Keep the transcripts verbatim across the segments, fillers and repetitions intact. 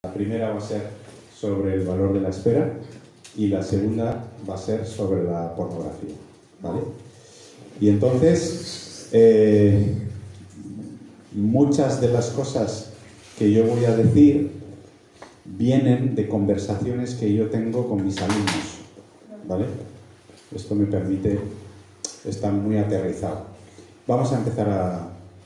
La primera va a ser sobre el valor de la espera y la segunda va a ser sobre la pornografía, ¿vale? Y entonces, eh, muchas de las cosas que yo voy a decir vienen de conversaciones que yo tengo con mis alumnos, ¿vale? Esto me permite estar muy aterrizado. Vamos a empezar a...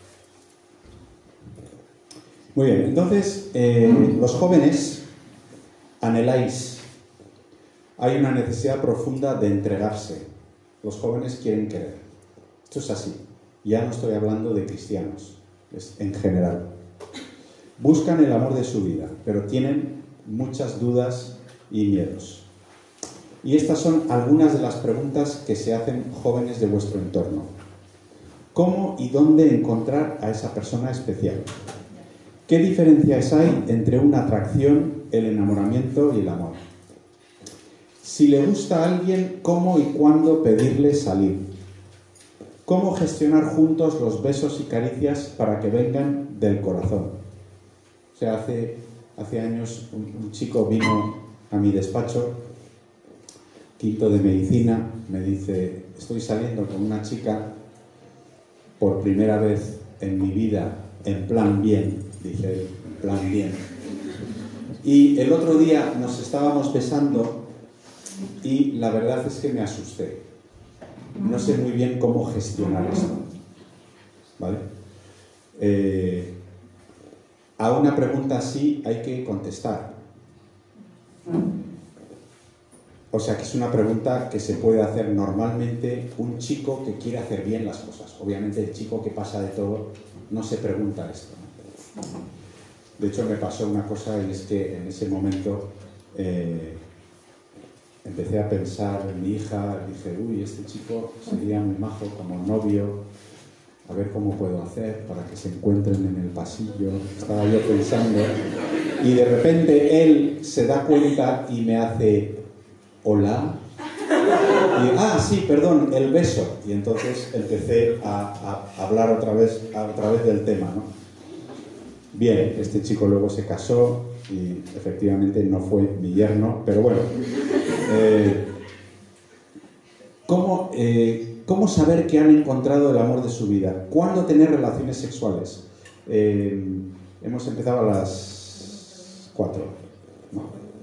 Muy bien, entonces, eh, los jóvenes anheláis. Hay una necesidad profunda de entregarse. Los jóvenes quieren querer. Esto es así. Ya no estoy hablando de cristianos, es en general. Buscan el amor de su vida, pero tienen muchas dudas y miedos. Y estas son algunas de las preguntas que se hacen jóvenes de vuestro entorno. ¿Cómo y dónde encontrar a esa persona especial? ¿Qué diferencias hay entre una atracción, el enamoramiento y el amor? Si le gusta a alguien, ¿cómo y cuándo pedirle salir? ¿Cómo gestionar juntos los besos y caricias para que vengan del corazón? O sea, hace, hace años un, un chico vino a mi despacho, quinto de medicina, me dice, estoy saliendo con una chica por primera vez en mi vida, en plan bien. Dije, en plan bien. Y el otro día nos estábamos besando y la verdad es que me asusté. No sé muy bien cómo gestionar esto, ¿vale? Eh, a una pregunta así hay que contestar. O sea que es una pregunta que se puede hacer normalmente un chico que quiere hacer bien las cosas. Obviamente el chico que pasa de todo no se pregunta esto, ¿no? De hecho me pasó una cosa y es que en ese momento eh, empecé a pensar en mi hija, dije, uy, este chico sería muy majo como novio, a ver cómo puedo hacer para que se encuentren en el pasillo. Estaba yo pensando y de repente él se da cuenta y me hace, hola. Y, ah, sí, perdón, el beso. Y entonces empecé a, a hablar otra vez, a, otra vez del tema, ¿no? Bien, este chico luego se casó y efectivamente no fue mi yerno, pero bueno. Eh, ¿cómo, eh, ¿Cómo saber que han encontrado el amor de su vida? ¿Cuándo tener relaciones sexuales? Eh, hemos empezado a las cuatro. No.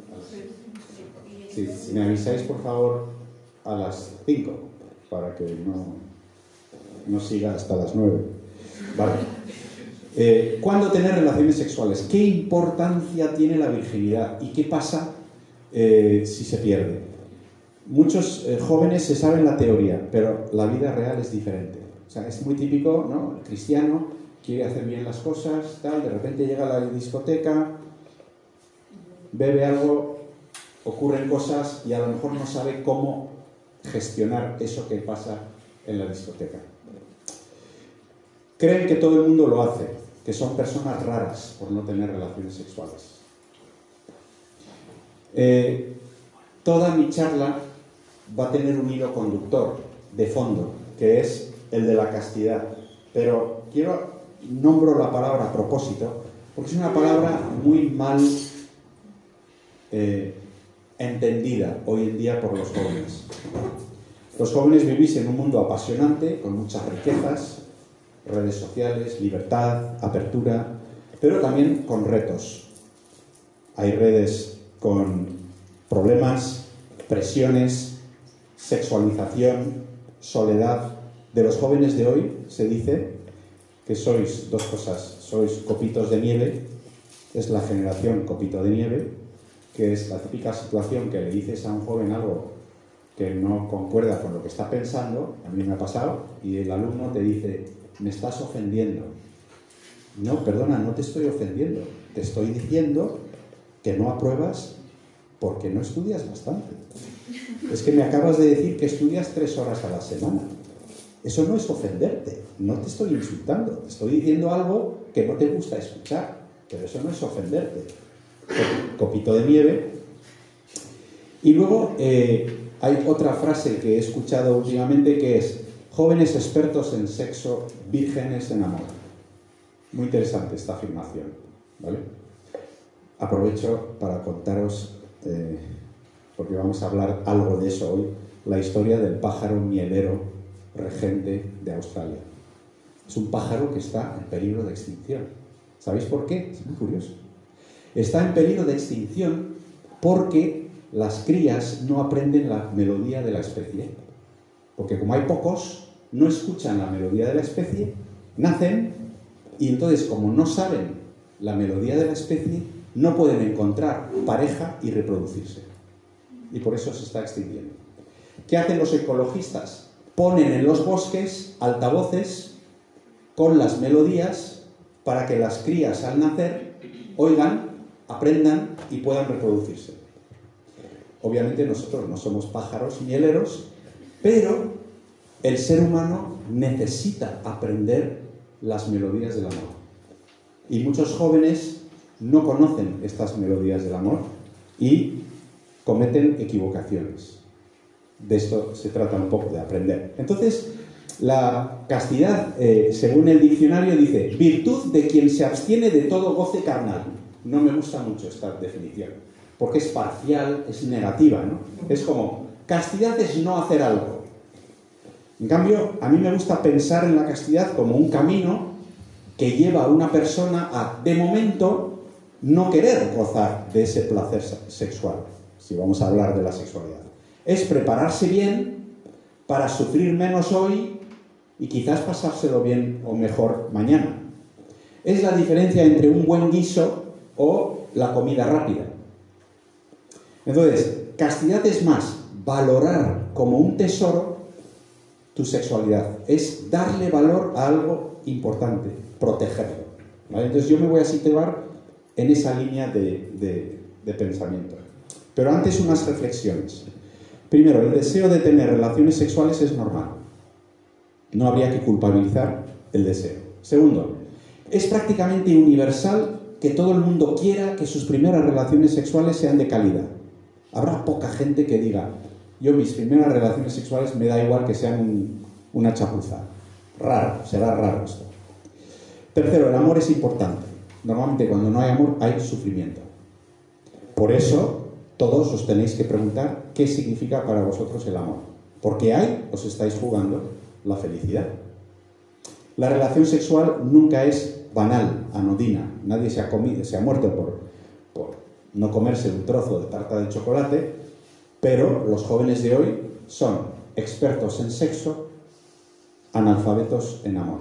Sí, si me avisáis, por favor, a las cinco, para que no, no siga hasta las nueve. Vale. Eh, ¿Cuándo tener relaciones sexuales? ¿Qué importancia tiene la virginidad? ¿Y qué pasa eh, si se pierde? Muchos eh, jóvenes se saben la teoría, pero la vida real es diferente. O sea, es muy típico, ¿no? El cristiano quiere hacer bien las cosas, tal, de repente llega a la discoteca, bebe algo, ocurren cosas y a lo mejor no sabe cómo gestionar eso que pasa en la discoteca. Creen que todo el mundo lo hace, que son personas raras por no tener relaciones sexuales. Eh, toda mi charla va a tener un hilo conductor de fondo, que es el de la castidad. Pero quiero, nombro la palabra a propósito, porque es una palabra muy mal eh, entendida hoy en día por los jóvenes. Los jóvenes vivís en un mundo apasionante, con muchas riquezas, redes sociales, libertad, apertura, pero también con retos. Hay redes con problemas, presiones, sexualización, soledad. De los jóvenes de hoy se dice que sois dos cosas, sois copitos de nieve, es la generación copito de nieve, que es la típica situación que le dices a un joven algo que no concuerda con lo que está pensando, a mí me ha pasado, y el alumno te dice, me estás ofendiendo. No, perdona, no te estoy ofendiendo. Te estoy diciendo que no apruebas porque no estudias bastante. Es que me acabas de decir que estudias tres horas a la semana. Eso no es ofenderte. No te estoy insultando. Te estoy diciendo algo que no te gusta escuchar. Pero eso no es ofenderte. Copito de nieve. Y luego eh, hay otra frase que he escuchado últimamente que es jóvenes expertos en sexo, vírgenes en amor. Muy interesante esta afirmación, ¿vale? aprovecho para contaros, eh, porque vamos a hablar algo de eso hoy, la historia del pájaro mielero regente de Australia. Es un pájaro que está en peligro de extinción. ¿Sabéis por qué? Es muy curioso. Está en peligro de extinción porque las crías no aprenden la melodía de la especie. Porque como hay pocos, no escuchan la melodía de la especie, nacen y entonces, como no saben la melodía de la especie, no pueden encontrar pareja y reproducirse. Y por eso se está extinguiendo. ¿Qué hacen los ecologistas? Ponen en los bosques altavoces con las melodías para que las crías al nacer oigan, aprendan y puedan reproducirse. Obviamente nosotros no somos pájaros mieleros, pero el ser humano necesita aprender las melodías del amor. Y muchos jóvenes no conocen estas melodías del amor y cometen equivocaciones. De esto se trata un poco, de aprender. Entonces, la castidad, eh, según el diccionario, dice: virtud de quien se abstiene de todo goce carnal. No me gusta mucho esta definición, porque es parcial, es negativa, ¿no? Es como, castidad es no hacer algo. En cambio, a mí me gusta pensar en la castidad como un camino que lleva a una persona a, de momento, no querer gozar de ese placer sexual, si vamos a hablar de la sexualidad. Es prepararse bien para sufrir menos hoy y quizás pasárselo bien o mejor mañana. Es la diferencia entre un buen guiso o la comida rápida. Entonces, castidad es más valorar como un tesoro tu sexualidad. Es darle valor a algo importante, protegerlo, ¿vale? Entonces yo me voy a situar en esa línea de, de, de pensamiento. Pero antes, unas reflexiones. Primero, el deseo de tener relaciones sexuales es normal. No habría que culpabilizar el deseo. Segundo, es prácticamente universal que todo el mundo quiera que sus primeras relaciones sexuales sean de calidad. Habrá poca gente que diga: yo mis primeras relaciones sexuales me da igual que sean un, una chapuza. Raro, será raro esto. Tercero, el amor es importante. Normalmente cuando no hay amor hay sufrimiento. Por eso todos os tenéis que preguntar qué significa para vosotros el amor. Porque ahí os estáis jugando la felicidad. La relación sexual nunca es banal, anodina. Nadie se ha comido, se ha muerto por, por no comerse un trozo de tarta de chocolate, pero los jóvenes de hoy son expertos en sexo, analfabetos en amor.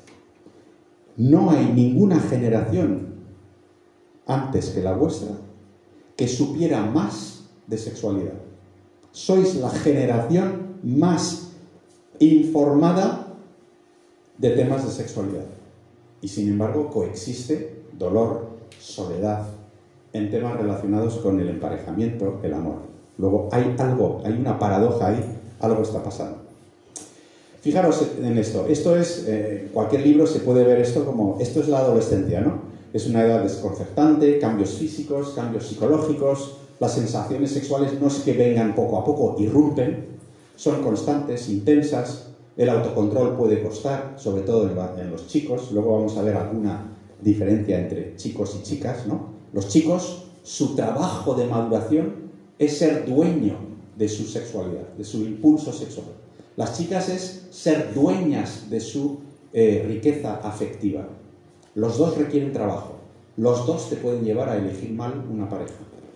No hay ninguna generación antes que la vuestra que supiera más de sexualidad. Sois la generación más informada de temas de sexualidad. Y sin embargo coexiste dolor, soledad, en temas relacionados con el emparejamiento, el amor. Luego hay algo, hay una paradoja ahí, algo está pasando. Fijaros en esto. Esto es, eh, cualquier libro se puede ver esto como, esto es la adolescencia, ¿no? Es una edad desconcertante, cambios físicos, cambios psicológicos, las sensaciones sexuales no es que vengan poco a poco, irrumpen, son constantes, intensas, el autocontrol puede costar, sobre todo en, la, en los chicos. Luego vamos a ver alguna diferencia entre chicos y chicas, ¿no? Los chicos, su trabajo de maduración es ser dueño de su sexualidad, de su impulso sexual. Las chicas es ser dueñas de su eh, riqueza afectiva. Los dos requieren trabajo. Los dos te pueden llevar a elegir mal una pareja.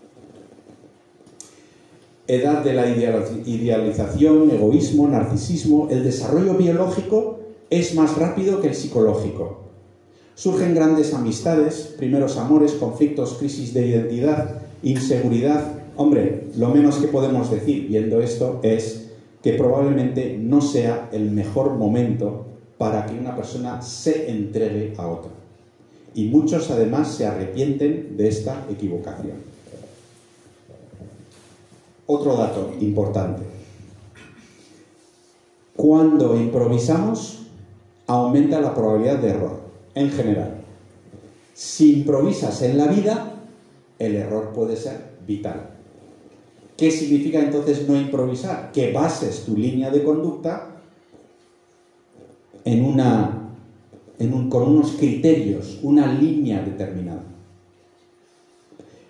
Edad de la idealización, egoísmo, narcisismo. El desarrollo biológico es más rápido que el psicológico. Surgen grandes amistades, primeros amores, conflictos, crisis de identidad, inseguridad. Hombre, lo menos que podemos decir viendo esto es que probablemente no sea el mejor momento para que una persona se entregue a otra. Y muchos además se arrepienten de esta equivocación. Otro dato importante. Cuando improvisamos, aumenta la probabilidad de error, en general. Si improvisas en la vida, el error puede ser vital. ¿Qué significa entonces no improvisar? Que bases tu línea de conducta en una, en un, con unos criterios, una línea determinada.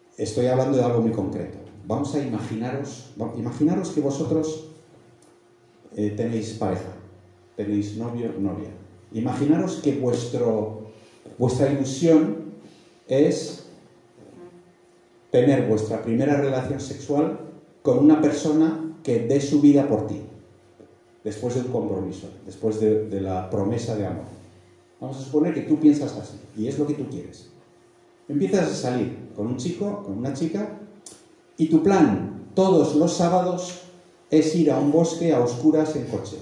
estoy hablando de algo muy concreto. Vamos a imaginaros, imaginaros que vosotros eh, tenéis pareja, tenéis novio, novia. Imaginaros que vuestro, vuestra ilusión es tener vuestra primera relación sexual con una persona que dé su vida por ti, después de un compromiso, después de, de la promesa de amor. Vamos a suponer que tú piensas así, y es lo que tú quieres. Empiezas a salir con un chico, con una chica, y tu plan todos los sábados es ir a un bosque a oscuras en coche.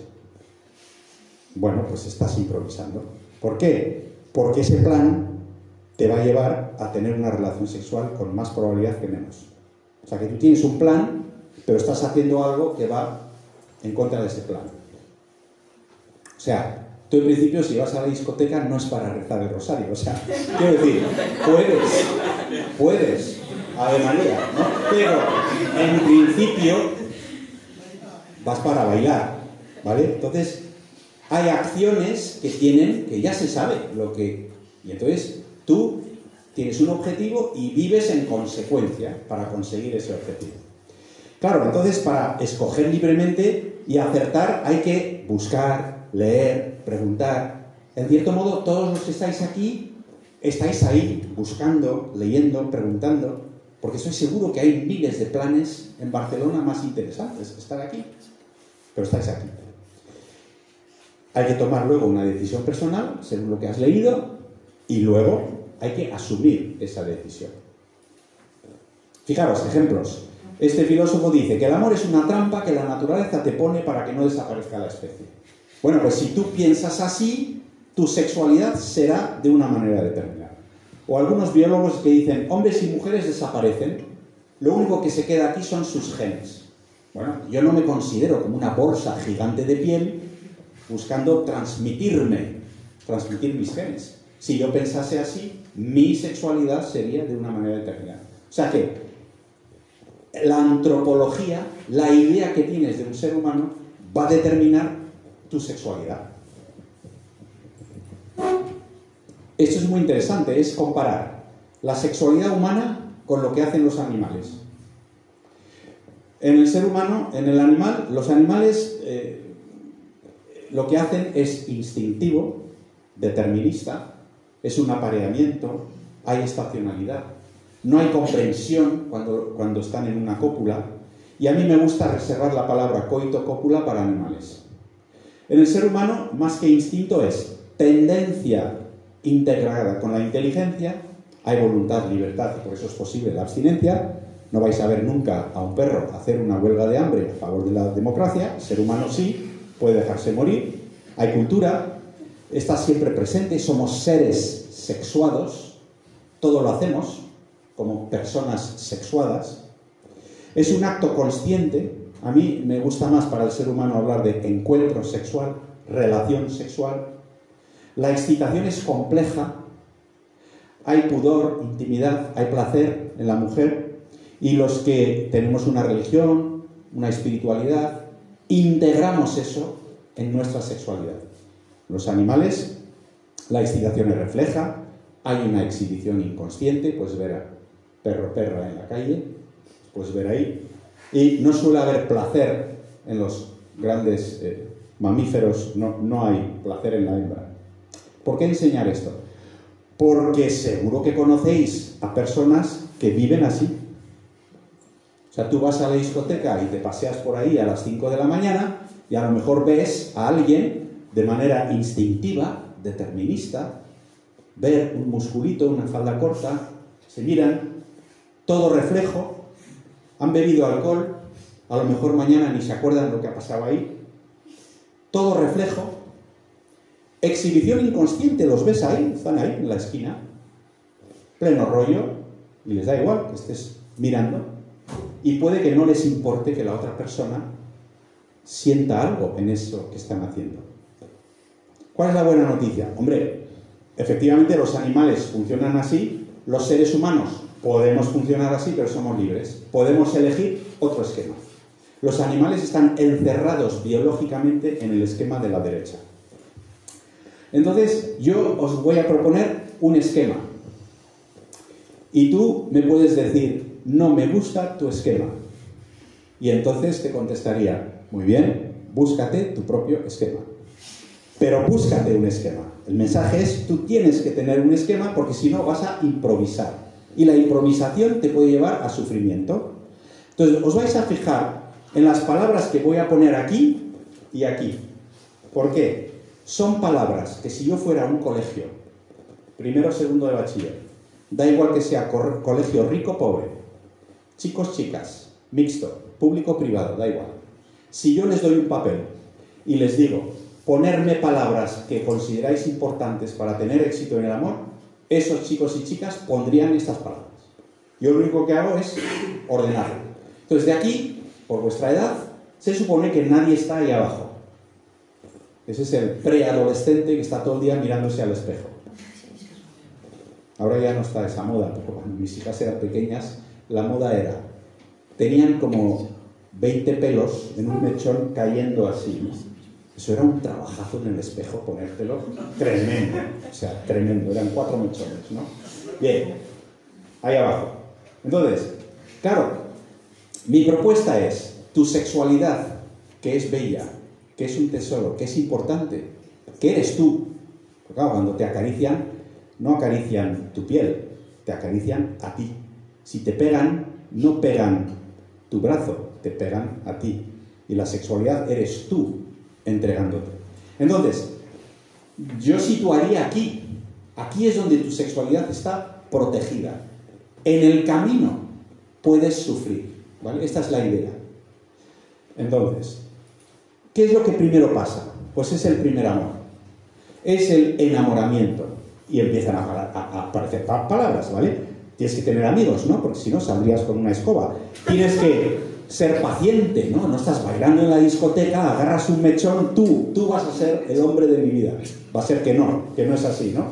Bueno, pues estás improvisando. ¿Por qué? Porque ese plan te va a llevar a tener una relación sexual con más probabilidad que menos. O sea, que tú tienes un plan, pero estás haciendo algo que va en contra de ese plan. O sea, tú en principio si vas a la discoteca no es para rezar el rosario. O sea, quiero decir, puedes, puedes, Ave María, ¿no? Pero en principio vas para bailar, ¿vale? Entonces, hay acciones que tienen, que ya se sabe lo que... Y entonces, tú tienes un objetivo y vives en consecuencia para conseguir ese objetivo. Claro, entonces para escoger libremente y acertar hay que buscar, leer, preguntar. En cierto modo, todos los que estáis aquí, estáis ahí buscando, leyendo, preguntando, porque estoy seguro que hay miles de planes en Barcelona más interesantes que estar aquí. Pero estáis aquí. Hay que tomar luego una decisión personal, según lo que has leído, y luego hay que asumir esa decisión. Fijaros, ejemplos. Este filósofo dice que el amor es una trampa que la naturaleza te pone para que no desaparezca la especie. Bueno, pues si tú piensas así, tu sexualidad será de una manera determinada. O algunos biólogos que dicen, hombres y mujeres desaparecen, lo único que se queda aquí son sus genes. Bueno, yo no me considero como una bolsa gigante de piel buscando transmitirme, transmitir mis genes. Si yo pensase así, mi sexualidad sería de una manera determinada. O sea que la antropología, la idea que tienes de un ser humano, va a determinar tu sexualidad. Esto es muy interesante, es comparar la sexualidad humana con lo que hacen los animales. En el ser humano, en el animal, los animales eh, lo que hacen es instintivo, determinista, es un apareamiento, hay estacionalidad, no hay comprensión cuando, cuando están en una cópula, y a mí me gusta reservar la palabra coito-cópula para animales. En el ser humano, más que instinto, es tendencia integrada con la inteligencia, hay voluntad, libertad, y por eso es posible la abstinencia. No vais a ver nunca a un perro hacer una huelga de hambre a favor de la democracia. El ser humano sí, puede dejarse morir. Hay cultura, está siempre presente, somos seres sexuados, todo lo hacemos como personas sexuadas. Es un acto consciente. A mí me gusta más para el ser humano hablar de encuentro sexual, relación sexual. La excitación es compleja, hay pudor, intimidad, hay placer en la mujer, y los que tenemos una religión, una espiritualidad, integramos eso en nuestra sexualidad. Los animales, la excitación es refleja, hay una exhibición inconsciente, puedes ver a perro perra en la calle, puedes ver ahí, y no suele haber placer en los grandes eh, mamíferos, no, no hay placer en la hembra. ¿Por qué enseñar esto? Porque seguro que conocéis a personas que viven así. O sea, tú vas a la discoteca y te paseas por ahí a las cinco de la mañana y a lo mejor ves a alguien de manera instintiva, determinista, ver un musculito, una falda corta, se miran, todo reflejo, han bebido alcohol, a lo mejor mañana ni se acuerdan lo que ha pasado ahí, todo reflejo, exhibición inconsciente, los ves ahí, están ahí en la esquina, pleno rollo, y les da igual que estés mirando, y puede que no les importe que la otra persona sienta algo en eso que están haciendo. ¿Cuál es la buena noticia? Hombre, efectivamente los animales funcionan así, los seres humanos podemos funcionar así, pero somos libres. Podemos elegir otro esquema. Los animales están encerrados biológicamente en el esquema de la derecha. Entonces, yo os voy a proponer un esquema. Y tú me puedes decir, no me gusta tu esquema. Y entonces te contestaría, muy bien, búscate tu propio esquema. Pero búscate un esquema. El mensaje es, tú tienes que tener un esquema porque si no vas a improvisar. Y la improvisación te puede llevar a sufrimiento. Entonces, os vais a fijar en las palabras que voy a poner aquí y aquí. ¿Por qué? Son palabras que si yo fuera a un colegio, primero o segundo de bachiller, da igual que sea colegio rico o pobre, chicos, chicas, mixto, público, privado, da igual. Si yo les doy un papel y les digo, ponerme palabras que consideráis importantes para tener éxito en el amor, esos chicos y chicas pondrían estas palabras. Yo lo único que hago es ordenarlo. Entonces, de aquí, por vuestra edad, se supone que nadie está ahí abajo. Ese es el preadolescente que está todo el día mirándose al espejo. Ahora ya no está esa moda, pero cuando mis hijas eran pequeñas, la moda era, tenían como veinte pelos en un mechón cayendo así, ¿no? Eso era un trabajazo en el espejo, ponértelo tremendo, o sea, tremendo, eran cuatro mechones, ¿no? Bien, ahí abajo. Entonces, claro, mi propuesta es, tu sexualidad, que es bella, que es un tesoro, que es importante, que eres tú. Porque claro, cuando te acarician, no acarician tu piel, te acarician a ti. Si te pegan, no pegan tu brazo, te pegan a ti. Y la sexualidad eres tú entregándote. Entonces, yo situaría aquí. Aquí es donde tu sexualidad está protegida. En el camino puedes sufrir, ¿vale? Esta es la idea. Entonces, ¿qué es lo que primero pasa? Pues es el primer amor. Es el enamoramiento. Y empiezan a, a, a aparecer palabras, ¿vale? Tienes que tener amigos, ¿no? Porque si no, saldrías con una escoba. Tienes que ser paciente, ¿no? No estás bailando en la discoteca, agarras un mechón, tú, tú vas a ser el hombre de mi vida. Va a ser que no, que no es así, ¿no?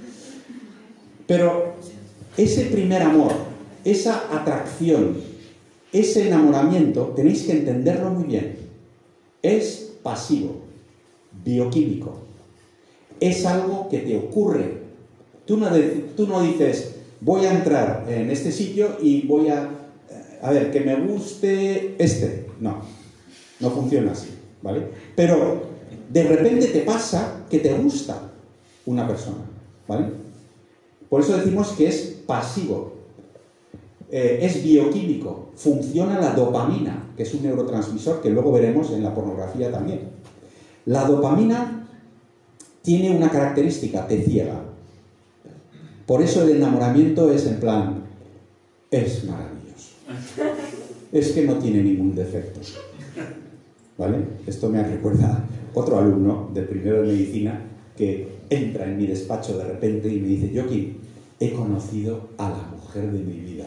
Pero ese primer amor, esa atracción, ese enamoramiento, tenéis que entenderlo muy bien. Es pasivo, bioquímico. Es algo que te ocurre. Tú no, tú no dices, voy a entrar en este sitio y voy a, a ver, que me guste este. No, no funciona así, ¿vale? Pero de repente te pasa que te gusta una persona, ¿vale? Por eso decimos que es pasivo. Eh, es bioquímico. Funciona la dopamina, que es un neurotransmisor que luego veremos en la pornografía también. La dopamina tiene una característica, te ciega. Por eso el enamoramiento es en plan, es maravilloso. Es que no tiene ningún defecto. ¿Vale? Esto me recuerda otro alumno de primero de medicina que entra en mi despacho de repente y me dice, Joaquín, he conocido a la mujer de mi vida.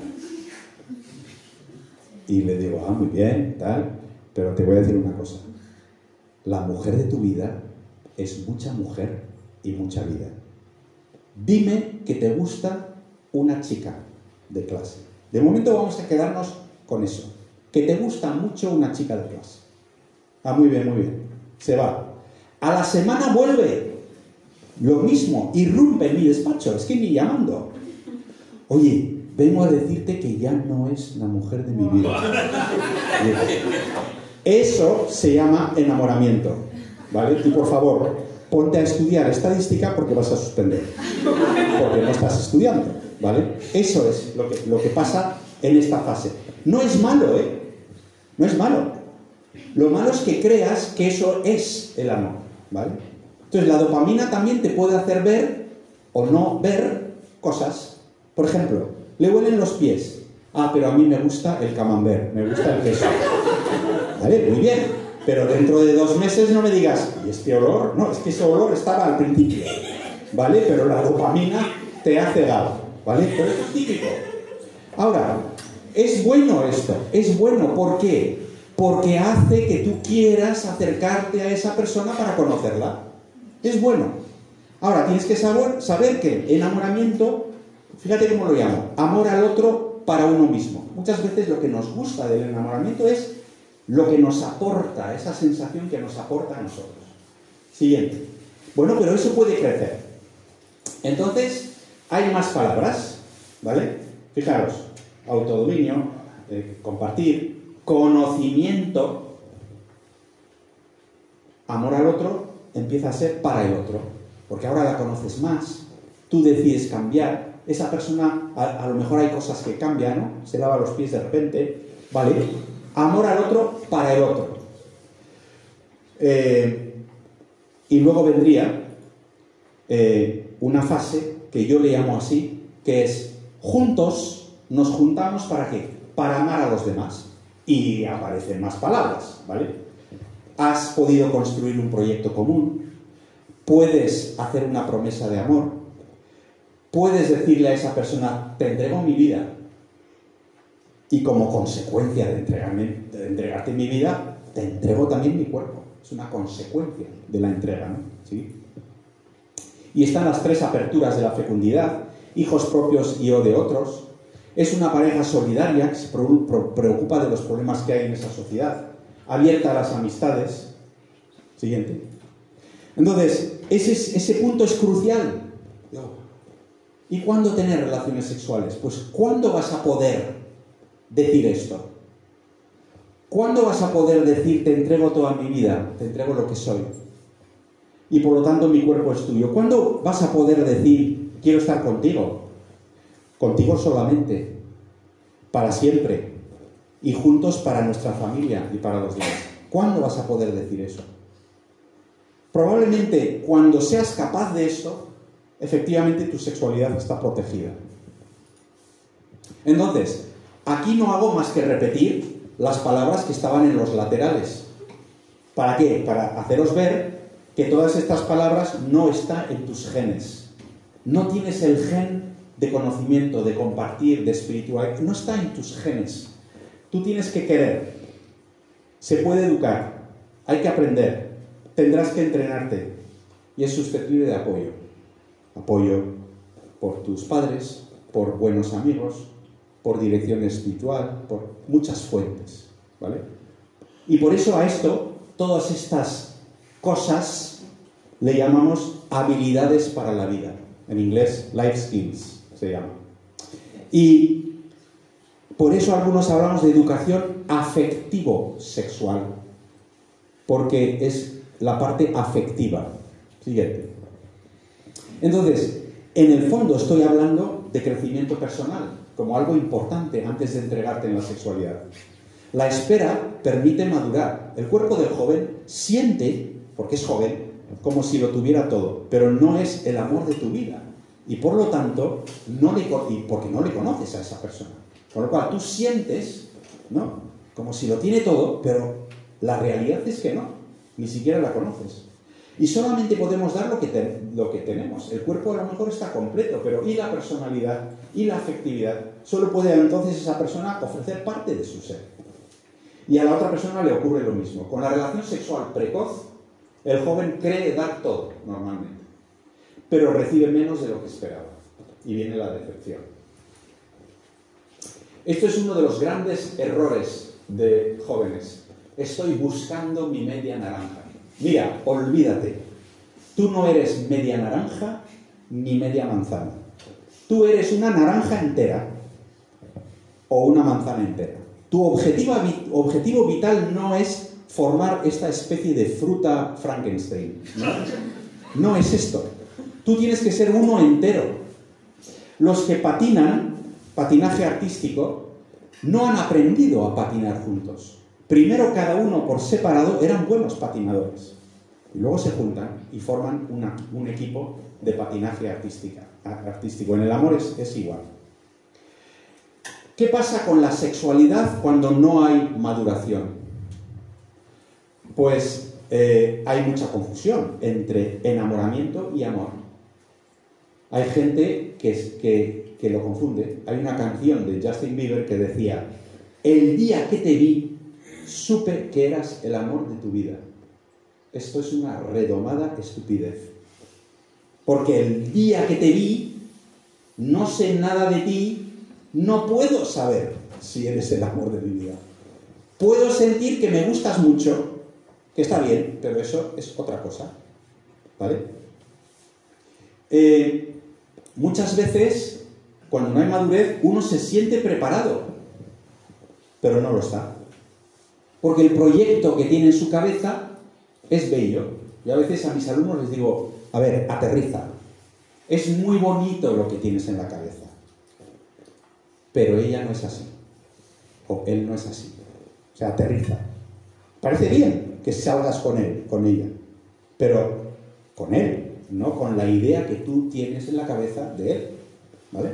Y le digo, ah, muy bien, tal, pero te voy a decir una cosa. La mujer de tu vida es mucha mujer y mucha vida. Dime que te gusta una chica de clase. De momento vamos a quedarnos con eso. Que te gusta mucho una chica de clase. Ah, muy bien, muy bien. Se va. A la semana vuelve. Lo mismo, irrumpe en mi despacho. Es que ni llamando. Oye, vengo a decirte que ya no es la mujer de mi vida. Eso se llama enamoramiento. ¿Vale? Tú, por favor, ponte a estudiar estadística porque vas a suspender. Porque no estás estudiando, ¿vale? Eso es lo que, lo que pasa en esta fase. No es malo, ¿eh? No es malo. Lo malo es que creas que eso es el amor, ¿vale? Entonces, la dopamina también te puede hacer ver o no ver cosas. Por ejemplo, le huelen los pies. Ah, pero a mí me gusta el camembert, me gusta el queso. ¿Vale? Muy bien. Pero dentro de dos meses no me digas, ¿y este olor? No, es que ese olor estaba al principio, ¿vale? Pero la dopamina te ha cegado, ¿vale? Pero eso es típico. Ahora, es bueno esto, es bueno, ¿por qué? Porque hace que tú quieras acercarte a esa persona para conocerla. Es bueno. Ahora, tienes que saber, saber que enamoramiento, fíjate cómo lo llamo, amor al otro para uno mismo. Muchas veces lo que nos gusta del enamoramiento es lo que nos aporta, esa sensación que nos aporta a nosotros. Siguiente. Bueno, pero eso puede crecer. Entonces, hay más palabras, ¿vale? Fijaros, autodominio, eh, compartir, conocimiento, amor al otro empieza a ser para el otro, porque ahora la conoces más, tú decides cambiar, esa persona, a, a lo mejor hay cosas que cambian, ¿no? Se lava los pies de repente, ¿vale? Amor al otro para el otro. Eh, y luego vendría eh, una fase que yo le llamo así, que es juntos nos juntamos ¿para qué? Para amar a los demás. Y aparecen más palabras, ¿vale? Has podido construir un proyecto común, puedes hacer una promesa de amor, puedes decirle a esa persona, te entrego mi vida, y como consecuencia de, entregarme, de entregarte mi vida, te entrego también mi cuerpo. Es una consecuencia de la entrega, ¿no? ¿Sí? Y están las tres aperturas de la fecundidad, hijos propios y o de otros. Es una pareja solidaria que se preocupa de los problemas que hay en esa sociedad, abierta a las amistades. Siguiente. Entonces, ese, ese punto es crucial. ¿Y cuándo tener relaciones sexuales? Pues, ¿cuándo vas a poder decir esto? ¿Cuándo vas a poder decir, te entrego toda mi vida, te entrego lo que soy? Y por lo tanto mi cuerpo es tuyo. ¿Cuándo vas a poder decir, quiero estar contigo? Contigo solamente, para siempre, y juntos para nuestra familia y para los demás. ¿Cuándo vas a poder decir eso? Probablemente cuando seas capaz de esto, efectivamente tu sexualidad está protegida. Entonces, aquí no hago más que repetir las palabras que estaban en los laterales. ¿Para qué? Para haceros ver que todas estas palabras no están en tus genes. No tienes el gen de conocimiento, de compartir, de espiritualidad. No está en tus genes. Tú tienes que querer. Se puede educar. Hay que aprender. Tendrás que entrenarte. Y es susceptible de apoyo. Apoyo por tus padres, por buenos amigos, por dirección espiritual, por muchas fuentes, ¿vale? Y por eso a esto, todas estas cosas le llamamos habilidades para la vida. En inglés, life skills se llama. Y por eso algunos hablamos de educación afectivo-sexual, porque es la parte afectiva. Siguiente. Entonces, en el fondo estoy hablando de crecimiento personal, como algo importante antes de entregarte en la sexualidad. La espera permite madurar. El cuerpo del joven siente, porque es joven, como si lo tuviera todo, pero no es el amor de tu vida. Y por lo tanto, no le, y porque no le conoces a esa persona. Con lo cual, tú sientes, ¿no?, como si lo tiene todo, pero la realidad es que no. Ni siquiera la conoces. Y solamente podemos dar lo que, te, lo que tenemos. El cuerpo a lo mejor está completo, pero ¿y la personalidad? ¿Y la afectividad? Solo puede entonces esa persona ofrecer parte de su ser. Y a la otra persona le ocurre lo mismo. Con la relación sexual precoz, el joven cree dar todo, normalmente. Pero recibe menos de lo que esperaba. Y viene la decepción. Esto es uno de los grandes errores de jóvenes. Estoy buscando mi media naranja. Mira, olvídate, tú no eres media naranja ni media manzana. Tú eres una naranja entera o una manzana entera. Tu objetivo, objetivo vital no es formar esta especie de fruta Frankenstein. ¿No? No es esto. Tú tienes que ser uno entero. Los que patinan, patinaje artístico, no han aprendido a patinar juntos. Primero cada uno por separado eran buenos patinadores. Y luego se juntan y forman una, un equipo de patinaje artística, artístico. En el amor es, es igual. ¿Qué pasa con la sexualidad cuando no hay maduración? Pues eh, hay mucha confusión entre enamoramiento y amor. Hay gente que, que, que lo confunde. Hay una canción de Justin Bieber que decía: el día que te vi, supe que eras el amor de tu vida. Esto es una redomada estupidez. Porque el día que te vi, no sé nada de ti, no puedo saber si eres el amor de mi vida. Puedo sentir que me gustas mucho, que está bien, pero eso es otra cosa. ¿Vale? Eh, muchas veces, cuando no hay madurez, uno se siente preparado, pero no lo está. Porque el proyecto que tiene en su cabeza es bello. Yo a veces a mis alumnos les digo, a ver, aterriza. Es muy bonito lo que tienes en la cabeza, pero ella no es así. O él no es así. O sea, aterriza. Parece bien que salgas con él, con ella, pero con él, no con la idea que tú tienes en la cabeza de él, ¿vale?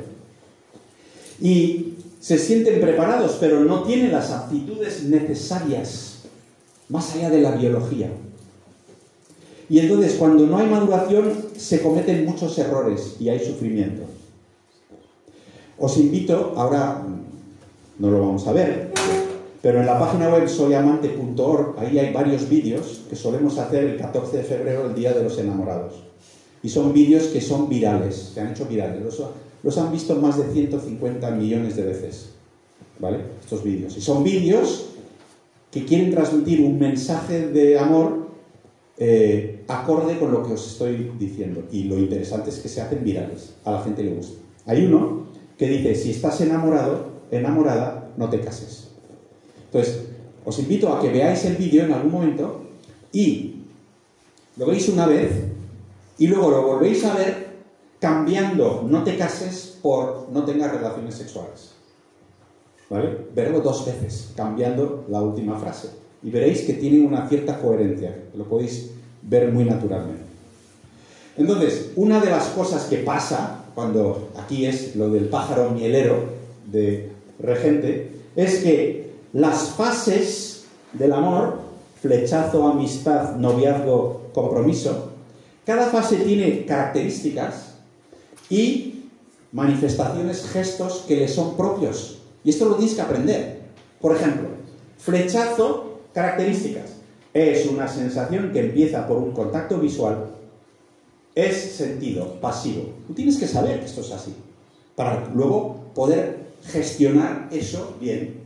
Y se sienten preparados, pero no tienen las aptitudes necesarias, más allá de la biología. Y entonces, cuando no hay maduración, se cometen muchos errores y hay sufrimiento. Os invito, ahora no lo vamos a ver, pero en la página web soy amante punto org, ahí hay varios vídeos que solemos hacer el catorce de febrero, el Día de los Enamorados. Y son vídeos que son virales, se han hecho virales. Los, los han visto más de ciento cincuenta millones de veces, ¿vale? Estos vídeos. Y son vídeos que quieren transmitir un mensaje de amor eh, acorde con lo que os estoy diciendo. Y lo interesante es que se hacen virales, a la gente le gusta. Hay uno que dice, si estás enamorado, enamorada, no te cases. Entonces, os invito a que veáis el vídeo en algún momento y lo veis una vez y luego lo volvéis a ver cambiando no te cases por no tengas relaciones sexuales. ¿Vale? Verlo dos veces, cambiando la última frase. Y veréis que tiene una cierta coherencia. Lo podéis ver muy naturalmente. Entonces, una de las cosas que pasa, cuando aquí es lo del pájaro mielero de Regente, es que las fases del amor, flechazo, amistad, noviazgo, compromiso, cada fase tiene características y manifestaciones, gestos que le son propios. Y esto lo tienes que aprender. Por ejemplo, flechazo, características. Es una sensación que empieza por un contacto visual, es sentido, pasivo. Tú tienes que saber que esto es así, para luego poder gestionar eso bien.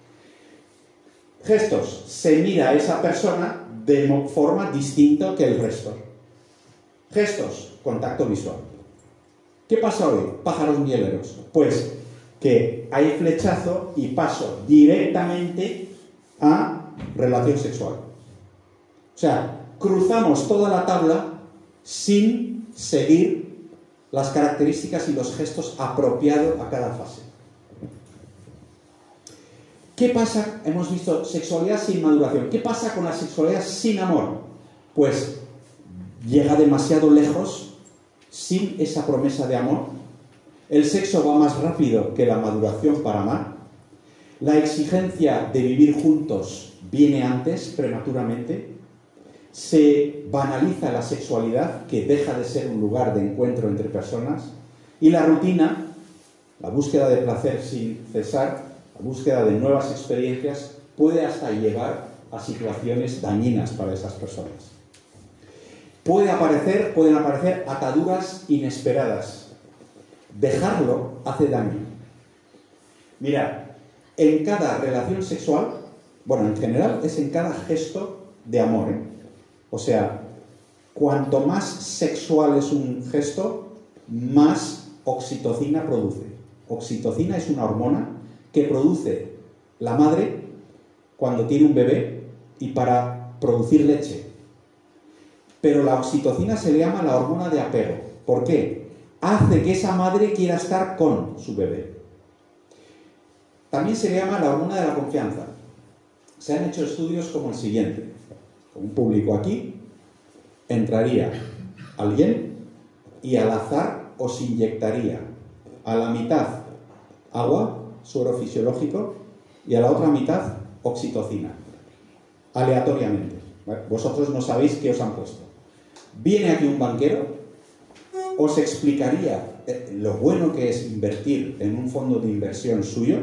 Gestos, se mira a esa persona de forma distinta que el resto. Gestos, contacto visual. ¿Qué pasa hoy? Pájaros mieleros. Pues que hay flechazo y paso directamente a relación sexual. O sea, cruzamos toda la tabla sin seguir las características y los gestos apropiados a cada fase. ¿Qué pasa? Hemos visto sexualidad sin maduración. ¿Qué pasa con la sexualidad sin amor? Pues llega demasiado lejos sin esa promesa de amor. El sexo va más rápido que la maduración para amar. La exigencia de vivir juntos viene antes, prematuramente. Se banaliza la sexualidad, que deja de ser un lugar de encuentro entre personas. Y la rutina, la búsqueda de placer sin cesar, la búsqueda de nuevas experiencias, puede hasta llevar a situaciones dañinas para esas personas. Puede aparecer, pueden aparecer ataduras inesperadas. Dejarlo hace daño. Mira, en cada relación sexual, bueno, en general es en cada gesto de amor, ¿eh? O sea, cuanto más sexual es un gesto, más oxitocina produce. Oxitocina es una hormona que produce la madre cuando tiene un bebé y para producir leche. Pero la oxitocina se le llama la hormona de apego. ¿Por qué? Hace que esa madre quiera estar con su bebé. También se le llama la hormona de la confianza. Se han hecho estudios como el siguiente. Con un público aquí, entraría alguien y al azar os inyectaría a la mitad agua, suero fisiológico, y a la otra mitad oxitocina, aleatoriamente. ¿Vale? Vosotros no sabéis qué os han puesto. Viene aquí un banquero, os explicaría lo bueno que es invertir en un fondo de inversión suyo,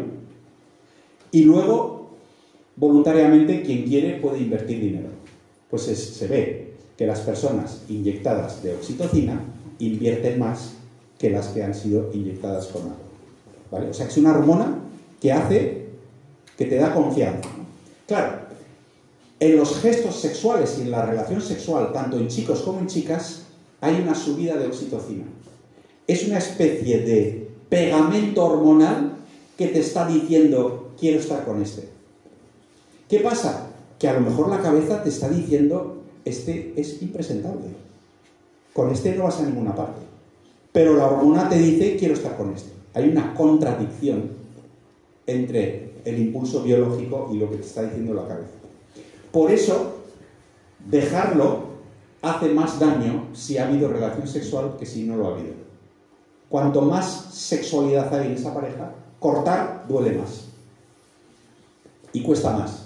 y luego, voluntariamente, quien quiere puede invertir dinero. Pues es, se ve que las personas inyectadas de oxitocina invierten más que las que han sido inyectadas con agua. ¿Vale? O sea, que es una hormona que hace que te da confianza, ¿no? Claro, en los gestos sexuales y en la relación sexual, tanto en chicos como en chicas, hay una subida de oxitocina. Es una especie de pegamento hormonal que te está diciendo quiero estar con este. ¿Qué pasa? Que a lo mejor la cabeza te está diciendo este es impresentable, con este no vas a ninguna parte, pero la hormona te dice quiero estar con este. Hay una contradicción entre el impulso biológico y lo que te está diciendo la cabeza. Por eso, dejarlo hace más daño si ha habido relación sexual que si no lo ha habido. Cuanto más sexualidad hay en esa pareja, cortar duele más y cuesta más.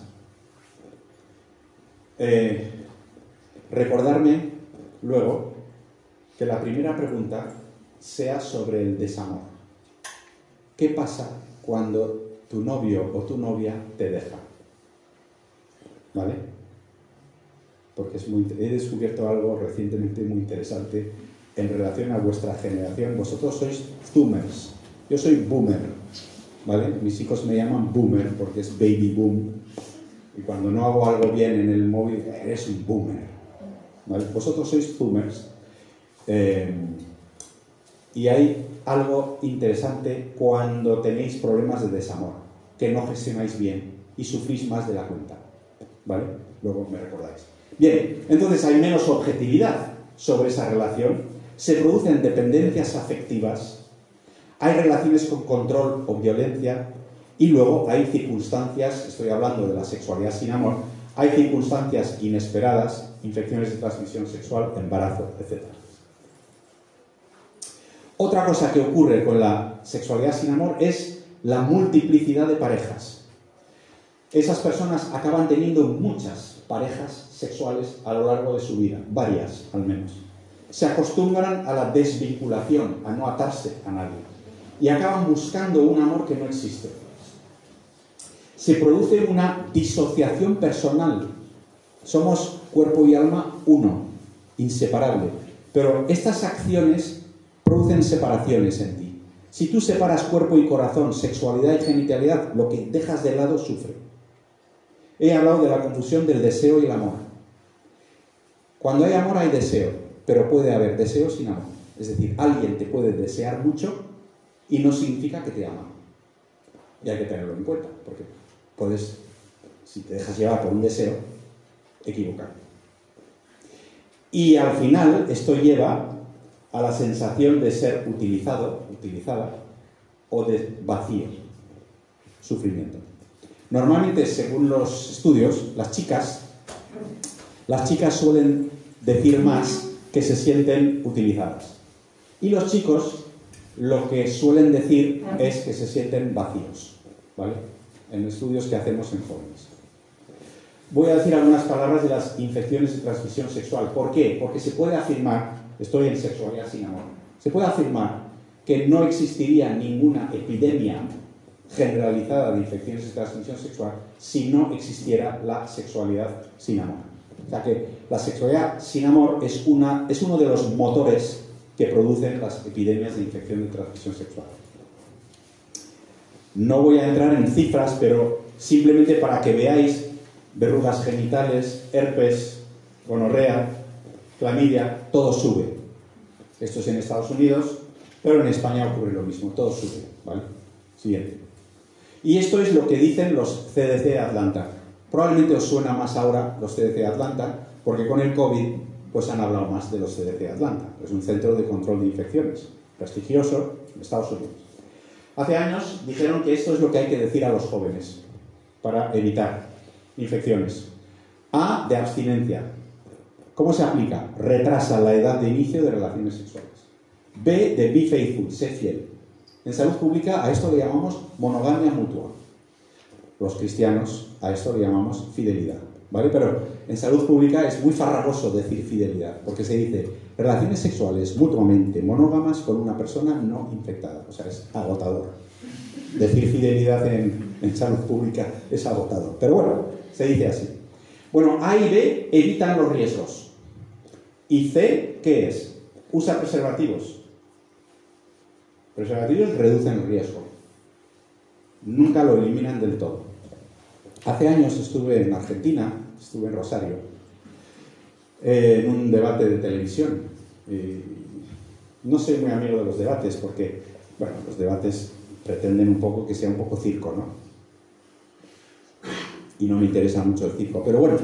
Eh, recordarme luego que la primera pregunta sea sobre el desamor. ¿Qué pasa cuando tu novio o tu novia te deja? ¿Vale? Porque es muy, he descubierto algo recientemente muy interesante en relación a vuestra generación. Vosotros sois zoomers, yo soy boomer, ¿vale? Mis hijos me llaman boomer porque es baby boom, y cuando no hago algo bien en el móvil, eres un boomer, ¿vale? Vosotros sois zoomers, eh, y hay algo interesante cuando tenéis problemas de desamor, que no gestionáis bien y sufrís más de la cuenta, ¿vale? Luego me recordáis. Bien, entonces hay menos objetividad sobre esa relación, se producen dependencias afectivas, hay relaciones con control o violencia, y luego hay circunstancias, estoy hablando de la sexualidad sin amor, hay circunstancias inesperadas, infecciones de transmisión sexual, embarazo, etcétera. Otra cosa que ocurre con la sexualidad sin amor es la multiplicidad de parejas. Esas personas acaban teniendo muchas parejas sexuales a lo largo de su vida, varias al menos. Se acostumbran a la desvinculación, a no atarse a nadie, y acaban buscando un amor que no existe. Se produce una disociación personal. Somos cuerpo y alma uno, inseparable, pero estas acciones producen separaciones en ti. Si tú separas cuerpo y corazón, sexualidad y genitalidad, lo que dejas de lado sufre. He hablado de la confusión del deseo y el amor. Cuando hay amor hay deseo, pero puede haber deseo sin amor. Es decir, alguien te puede desear mucho y no significa que te ama. Y hay que tenerlo en cuenta, porque puedes, si te dejas llevar por un deseo, equivocarte. Y al final esto lleva a la sensación de ser utilizado, utilizada, o de vacío, sufrimiento. Normalmente, según los estudios, las chicas, las chicas suelen decir más que se sienten utilizadas. Y los chicos lo que suelen decir es que se sienten vacíos, ¿vale? En estudios que hacemos en jóvenes. Voy a decir algunas palabras de las infecciones de transmisión sexual. ¿Por qué? Porque se puede afirmar, estoy en sexualidad sin amor, se puede afirmar que no existiría ninguna epidemia generalizada de infecciones de transmisión sexual si no existiera la sexualidad sin amor. O sea que la sexualidad sin amor es, una, es uno de los motores que producen las epidemias de infección de transmisión sexual. No voy a entrar en cifras, pero simplemente para que veáis verrugas genitales, herpes, gonorrea, clamidia, todo sube. Esto es en Estados Unidos, pero en España ocurre lo mismo, todo sube, ¿vale? Siguiente. Y esto es lo que dicen los C D C Atlanta. Probablemente os suena más ahora los C D C Atlanta, porque con el COVID pues han hablado más de los C D C Atlanta. Es un centro de control de infecciones, prestigioso, en Estados Unidos. Hace años dijeron que esto es lo que hay que decir a los jóvenes para evitar infecciones. A, de abstinencia. ¿Cómo se aplica? Retrasa la edad de inicio de relaciones sexuales. B, de be faithful, sé fiel. En salud pública a esto le llamamos monogamia mutua. Los cristianos a esto le llamamos fidelidad, ¿vale? Pero en salud pública es muy farragoso decir fidelidad, porque se dice relaciones sexuales mutuamente monógamas con una persona no infectada. O sea, es agotador. Decir fidelidad en, en salud pública es agotador. Pero bueno, se dice así. Bueno, A y B evitan los riesgos. ¿Y C qué es? Usa preservativos. Preservativos reducen el riesgo. Nunca lo eliminan del todo. Hace años estuve en Argentina, estuve en Rosario, eh, en un debate de televisión. Y no soy muy amigo de los debates porque Bueno, los debates pretenden un poco que sea un poco circo, ¿no? Y no me interesa mucho el circo, pero bueno,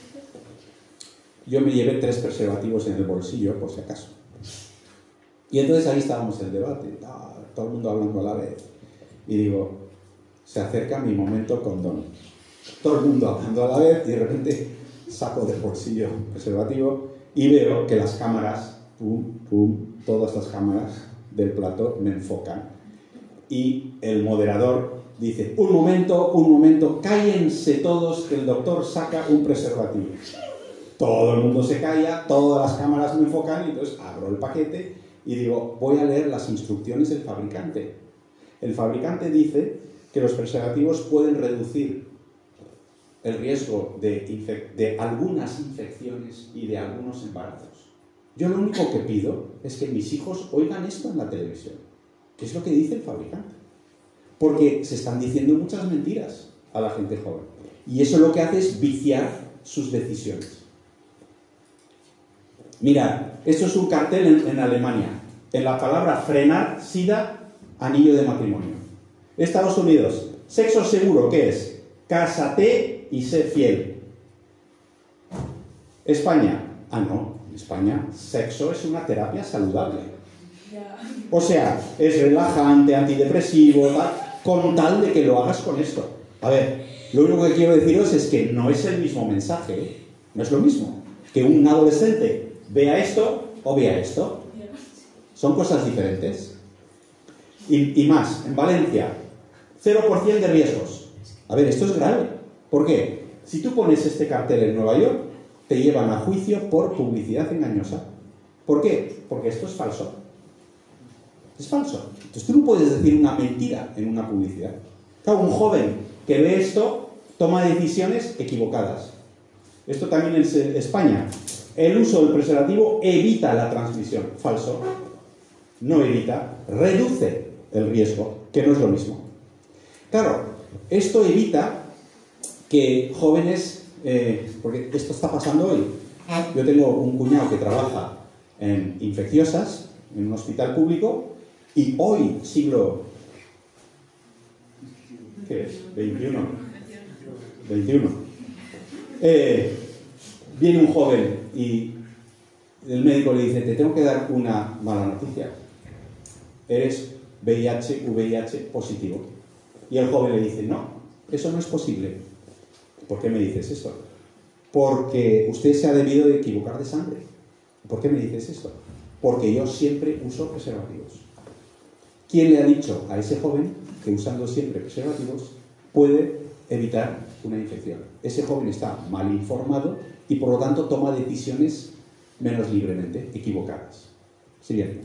yo me llevé tres preservativos en el bolsillo, por si acaso. Y entonces ahí estábamos en el debate, todo el mundo hablando a la vez. Y digo, se acerca mi momento condón. Todo el mundo hablando a la vez y de repente saco del bolsillo un preservativo y veo que las cámaras, pum, pum, todas las cámaras del plato me enfocan. Y el moderador dice, un momento, un momento, cállense todos que el doctor saca un preservativo. Todo el mundo se calla, todas las cámaras me enfocan y entonces abro el paquete y digo, voy a leer las instrucciones del fabricante. El fabricante dice que los preservativos pueden reducir el riesgo de, de algunas infecciones y de algunos embarazos. Yo lo único que pido es que mis hijos oigan esto en la televisión, que es lo que dice el fabricante. Porque se están diciendo muchas mentiras a la gente joven. Y eso lo que hace es viciar sus decisiones. Mirad, esto es un cartel en, en Alemania. En la palabra frenar, SIDA, anillo de matrimonio. Estados Unidos, sexo seguro, ¿qué es? Cásate y sé fiel. España, ah no, en España, sexo es una terapia saludable. O sea, es relajante, antidepresivo, tal, con tal de que lo hagas con esto. A ver, lo único que quiero deciros es que no es el mismo mensaje, ¿eh? No es lo mismo que un adolescente vea esto o vea esto. Son cosas diferentes. Y, y más, en Valencia, cero por ciento de riesgos. A ver, esto es grave. ¿Por qué? Si tú pones este cartel en Nueva York, te llevan a juicio por publicidad engañosa. ¿Por qué? Porque esto es falso. Es falso. Entonces tú no puedes decir una mentira en una publicidad. Claro, un joven que ve esto toma decisiones equivocadas. Esto también es en España. El uso del preservativo evita la transmisión. Falso. No evita, reduce el riesgo, que no es lo mismo. Claro, esto evita que jóvenes, eh, porque esto está pasando hoy. Yo tengo un cuñado que trabaja en infecciosas, en un hospital público, y hoy, siglo... ¿Qué es? veintiuno. veintiuno. Eh, viene un joven y el médico le dice, te tengo que dar una mala noticia. Eres V I H, V I H positivo. Y el joven le dice, no, eso no es posible. ¿Por qué me dices esto? Porque usted se ha debido de equivocar de sangre. ¿Por qué me dices esto? Porque yo siempre uso preservativos. ¿Quién le ha dicho a ese joven que usando siempre preservativos puede evitar una infección? Ese joven está mal informado y por lo tanto toma decisiones menos libremente equivocadas. Siguiente.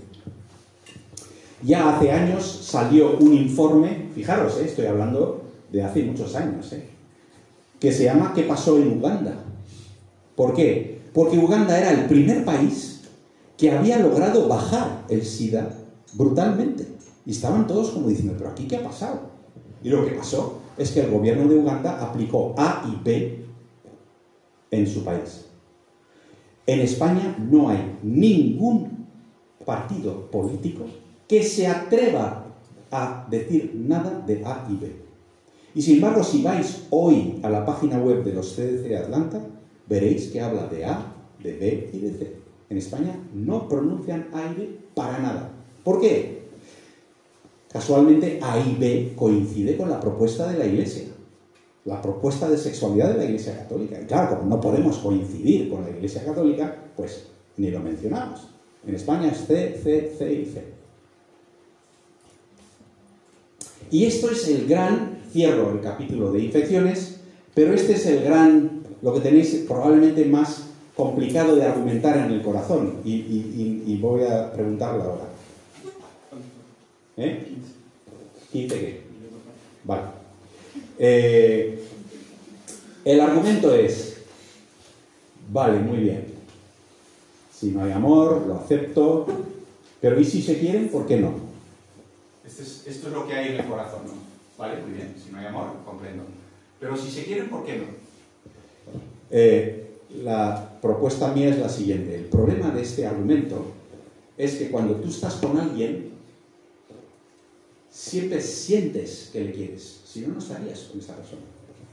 Ya hace años salió un informe, fijaros, eh, estoy hablando de hace muchos años, eh, que se llama ¿Qué pasó en Uganda? ¿Por qué? Porque Uganda era el primer país que había logrado bajar el SIDA brutalmente. Y estaban todos como diciendo, ¿pero aquí qué ha pasado? Y lo que pasó es que el gobierno de Uganda aplicó A y B en su país. En España no hay ningún partido político que se atreva a decir nada de A y B. Y sin embargo, si vais hoy a la página web de los C D C Atlanta, veréis que habla de A, de B y de C. En España no pronuncian A y B para nada. ¿Por qué? Casualmente A y B coincide con la propuesta de la Iglesia. La propuesta de sexualidad de la Iglesia Católica. Y claro, como no podemos coincidir con la Iglesia Católica, pues ni lo mencionamos. En España es C, C, C y C. Y esto es el gran, cierro el capítulo de infecciones, pero este es el gran, lo que tenéis probablemente más complicado de argumentar en el corazón. Y, y, y, y voy a preguntarlo ahora. ¿Eh? ¿quince qué? Vale. Eh, el argumento es, vale, muy bien. Si no hay amor, lo acepto, pero ¿y si se quieren? ¿Por qué no? Esto es, esto es lo que hay en el corazón, ¿no? Vale, muy bien. Si no hay amor, comprendo. Pero si se quieren, ¿por qué no? Eh, la propuesta mía es la siguiente. El problema de este argumento es que cuando tú estás con alguien, siempre sientes que le quieres. Si no, no estarías con esa persona.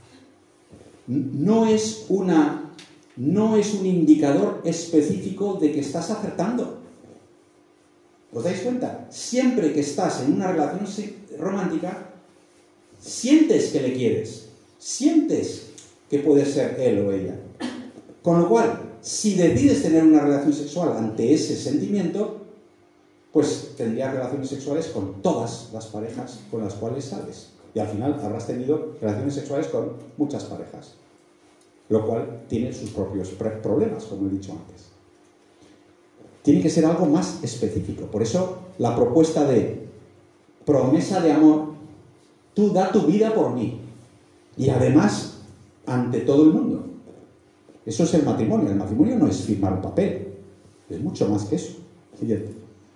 No es, una, no es un indicador específico de que estás acertando. ¿Os dais cuenta? Siempre que estás en una relación romántica, sientes que le quieres. Sientes que puede ser él o ella. Con lo cual, si decides tener una relación sexual ante ese sentimiento, pues tendrías relaciones sexuales con todas las parejas con las cuales sales. Y al final habrás tenido relaciones sexuales con muchas parejas. Lo cual tiene sus propios problemas, como he dicho antes. Tiene que ser algo más específico. Por eso, la propuesta de promesa de amor, tú da tu vida por mí. Y además, ante todo el mundo. Eso es el matrimonio. El matrimonio no es firmar un papel. Es mucho más que eso. Siguiente.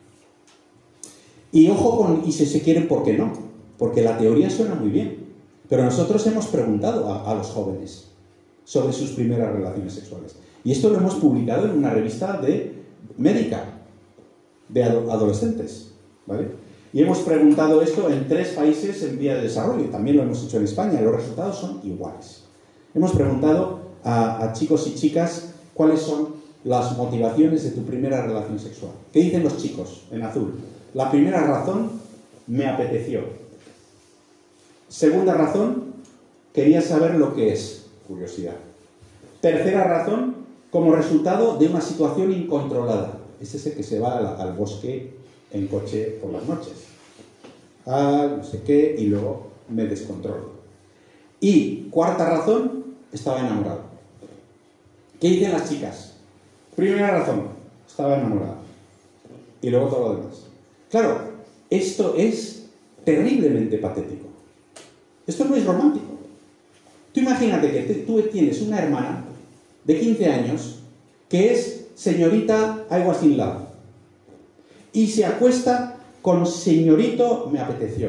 Y ojo con, y si se quieren, ¿por qué no? Porque la teoría suena muy bien. Pero nosotros hemos preguntado a, a los jóvenes sobre sus primeras relaciones sexuales. Y esto lo hemos publicado en una revista de médica, de adolescentes. ¿Vale? Y hemos preguntado esto en tres países en vía de desarrollo. También lo hemos hecho en España. Y los resultados son iguales. Hemos preguntado a, a chicos y chicas cuáles son las motivaciones de tu primera relación sexual. ¿Qué dicen los chicos en azul? La primera razón, me apeteció. Segunda razón, quería saber lo que es. Curiosidad. Tercera razón, como resultado de una situación incontrolada. Es ese que se va al, al bosque en coche por las noches. Ah, no sé qué, y luego me descontrolo. Y cuarta razón, estaba enamorado. ¿Qué dicen las chicas? Primera razón, estaba enamorado. Y luego todo lo demás. Claro, esto es terriblemente patético. Esto no es romántico. Tú imagínate que te, tú tienes una hermana de quince años que es señorita I was in love y se acuesta con señorito me apeteció.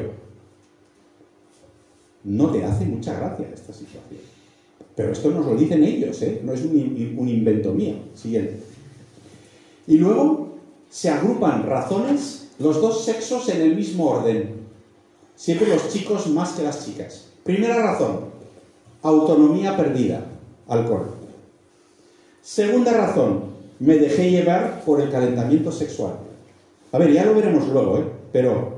No te hace mucha gracia esta situación. Pero esto nos lo dicen ellos, ¿eh? No es un, un invento mío. Siguiente. Y luego se agrupan razones, los dos sexos en el mismo orden. Siempre los chicos más que las chicas. Primera razón, autonomía perdida, alcohol. Segunda razón, me dejé llevar por el calentamiento sexual. A ver, ya lo veremos luego, ¿eh? Pero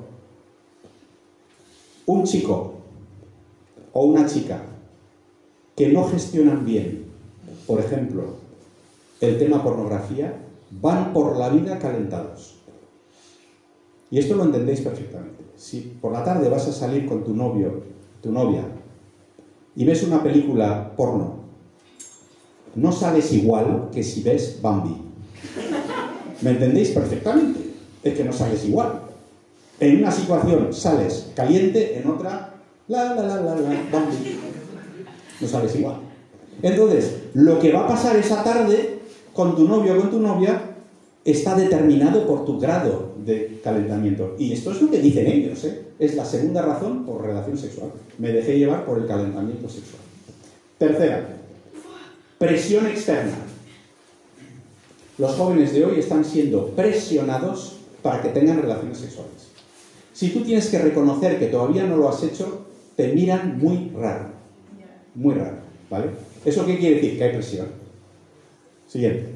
un chico o una chica que no gestionan bien, por ejemplo, el tema pornografía, van por la vida calentados. Y esto lo entendéis perfectamente. Si por la tarde vas a salir con tu novio, tu novia, y ves una película porno, no sales igual que si ves Bambi. ¿Me entendéis perfectamente? Es que no sales igual. En una situación sales caliente, en otra, la, la, la, la, la, Bambi. No sales igual. Entonces, lo que va a pasar esa tarde con tu novio o con tu novia está determinado por tu grado de calentamiento. Y esto es lo que dicen ellos, ¿eh? Es la segunda razón por relación sexual. Me dejé llevar por el calentamiento sexual. Tercera, presión externa. Los jóvenes de hoy están siendo presionados para que tengan relaciones sexuales. Si tú tienes que reconocer que todavía no lo has hecho, te miran muy raro. Muy raro, ¿vale? ¿Eso qué quiere decir? Que hay presión. Siguiente.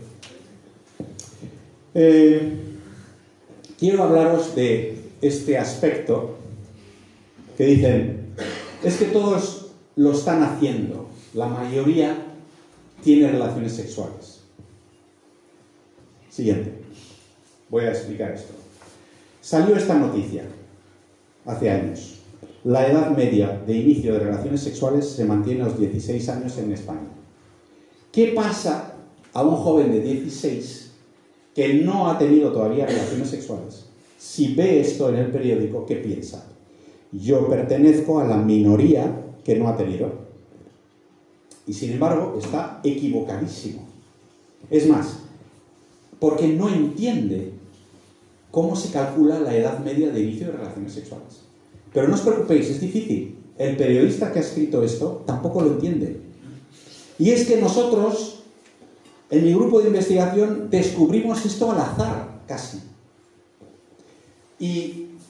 Eh, quiero hablaros de este aspecto que dicen, es que todos lo están haciendo, la mayoría tiene relaciones sexuales. Siguiente. Voy a explicar esto. Salió esta noticia hace años. La edad media de inicio de relaciones sexuales se mantiene a los dieciséis años en España. ¿Qué pasa a un joven de dieciséis que no ha tenido todavía relaciones sexuales? Si ve esto en el periódico, ¿qué piensa? Yo pertenezco a la minoría que no ha tenido. Y sin embargo, está equivocadísimo. Es más, porque no entiende cómo se calcula la edad media de inicio de relaciones sexuales. Pero no os preocupéis, es difícil. El periodista que ha escrito esto tampoco lo entiende. Y es que nosotros, en mi grupo de investigación, descubrimos esto al azar, casi. Y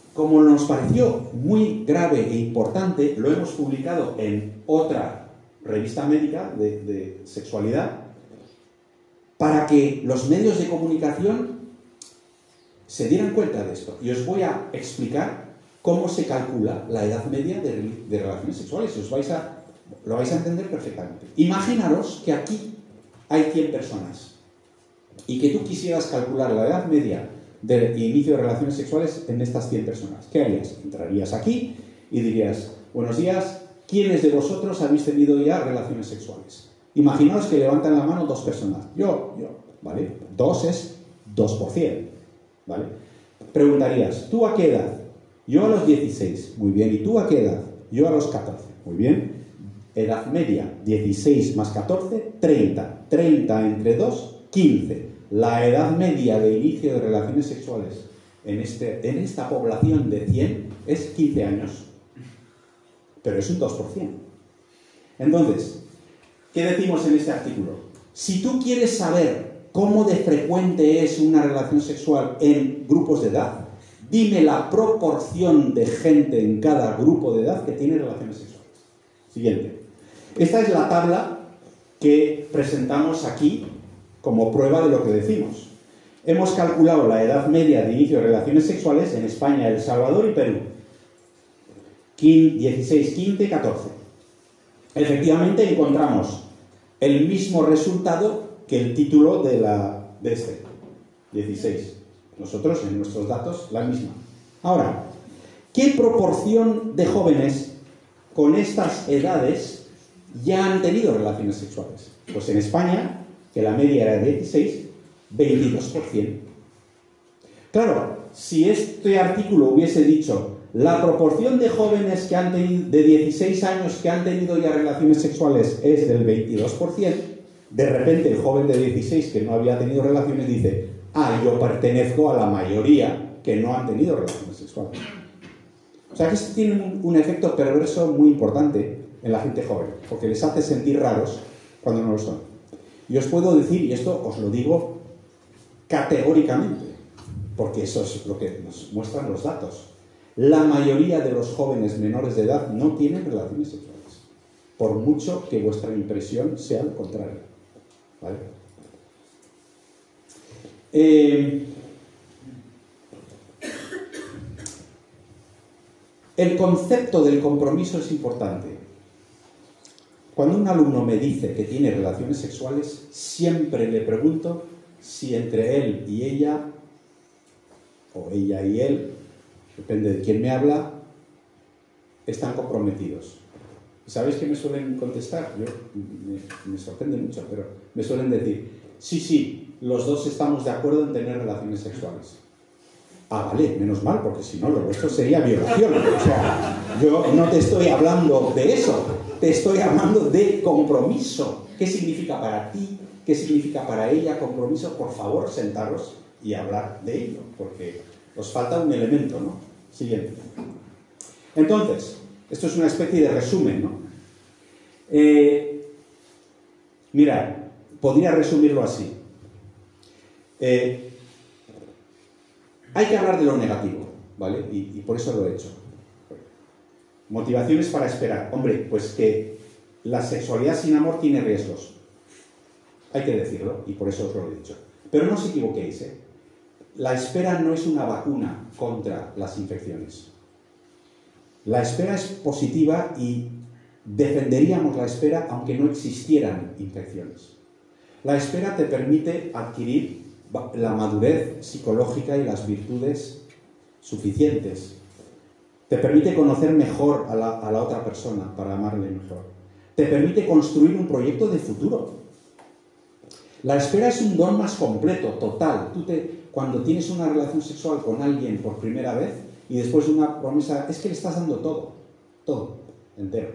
como nos pareció muy grave e importante, lo hemos publicado en otra revista médica de, de sexualidad, para que los medios de comunicación se dieran cuenta de esto. Y os voy a explicar cómo se calcula la edad media de, de relaciones sexuales. Os vais a, lo vais a entender perfectamente. Imaginaros que aquí hay cien personas y que tú quisieras calcular la edad media de inicio de relaciones sexuales en estas cien personas. ¿Qué harías? Entrarías aquí y dirías: buenos días, ¿quiénes de vosotros habéis tenido ya relaciones sexuales? Imaginaos que levantan la mano dos personas. Yo, yo, ¿vale? Dos es dos por cien, ¿vale? Preguntarías: ¿tú a qué edad? Yo a los dieciséis. Muy bien. ¿Y tú a qué edad? Yo a los catorce. Muy bien. Edad media, dieciséis más catorce, treinta. treinta entre dos, quince. La edad media de inicio de relaciones sexuales en, este, en esta población de cien es quince años. Pero es un dos por cien. Entonces, ¿qué decimos en este artículo? Si tú quieres saber cómo de frecuente es una relación sexual en grupos de edad, dime la proporción de gente en cada grupo de edad que tiene relaciones sexuales. Siguiente. Esta es la tabla que presentamos aquí como prueba de lo que decimos. Hemos calculado la edad media de inicio de relaciones sexuales en España, El Salvador y Perú. dieciséis, quince, catorce. Efectivamente encontramos el mismo resultado que el título de, la, de este. dieciséis. Nosotros, en nuestros datos, la misma. Ahora, ¿qué proporción de jóvenes con estas edades ya han tenido relaciones sexuales? Pues en España, que la media era de dieciséis, veintidós por ciento. Claro, si este artículo hubiese dicho la proporción de jóvenes que han tenido, de dieciséis años que han tenido ya relaciones sexuales es del veintidós por ciento, de repente el joven de dieciséis que no había tenido relaciones dice: ah, yo pertenezco a la mayoría que no han tenido relaciones sexuales. O sea que esto tiene un, un efecto perverso muy importante en la gente joven, porque les hace sentir raros cuando no lo son. Y os puedo decir, y esto os lo digo categóricamente, porque eso es lo que nos muestran los datos, la mayoría de los jóvenes menores de edad no tienen relaciones sexuales, por mucho que vuestra impresión sea lo contrario. ¿Vale? Eh, el concepto del compromiso es importante. Cuando un alumno me dice que tiene relaciones sexuales, siempre le pregunto si entre él y ella, o ella y él, depende de quién me habla, están comprometidos. ¿Sabéis qué me suelen contestar? Yo, me, me sorprende mucho, pero me suelen decir: sí, sí, los dos estamos de acuerdo en tener relaciones sexuales. Ah, vale, menos mal, porque si no, lo vuestro sería violación. O sea, yo no te estoy hablando de eso, te estoy hablando de compromiso. ¿Qué significa para ti? ¿Qué significa para ella compromiso? Por favor, sentaros y hablar de ello, porque os falta un elemento, ¿no? Siguiente. Entonces, esto es una especie de resumen, ¿no? Eh, mirad, podría resumirlo así. Eh, hay que hablar de lo negativo, ¿vale? Y, y por eso lo he hecho. Motivaciones para esperar. Hombre, pues que la sexualidad sin amor tiene riesgos. Hay que decirlo, y por eso os lo he dicho. Pero no os equivoquéis, ¿eh? La espera no es una vacuna contra las infecciones. La espera es positiva y defenderíamos la espera aunque no existieran infecciones. La espera te permite adquirir la madurez psicológica y las virtudes suficientes. Te permite conocer mejor a la, a la otra persona para amarle mejor. Te permite construir un proyecto de futuro. La espera es un don más completo, total. Tú te, cuando tienes una relación sexual con alguien por primera vez y después de una promesa, es que le estás dando todo, todo, entero.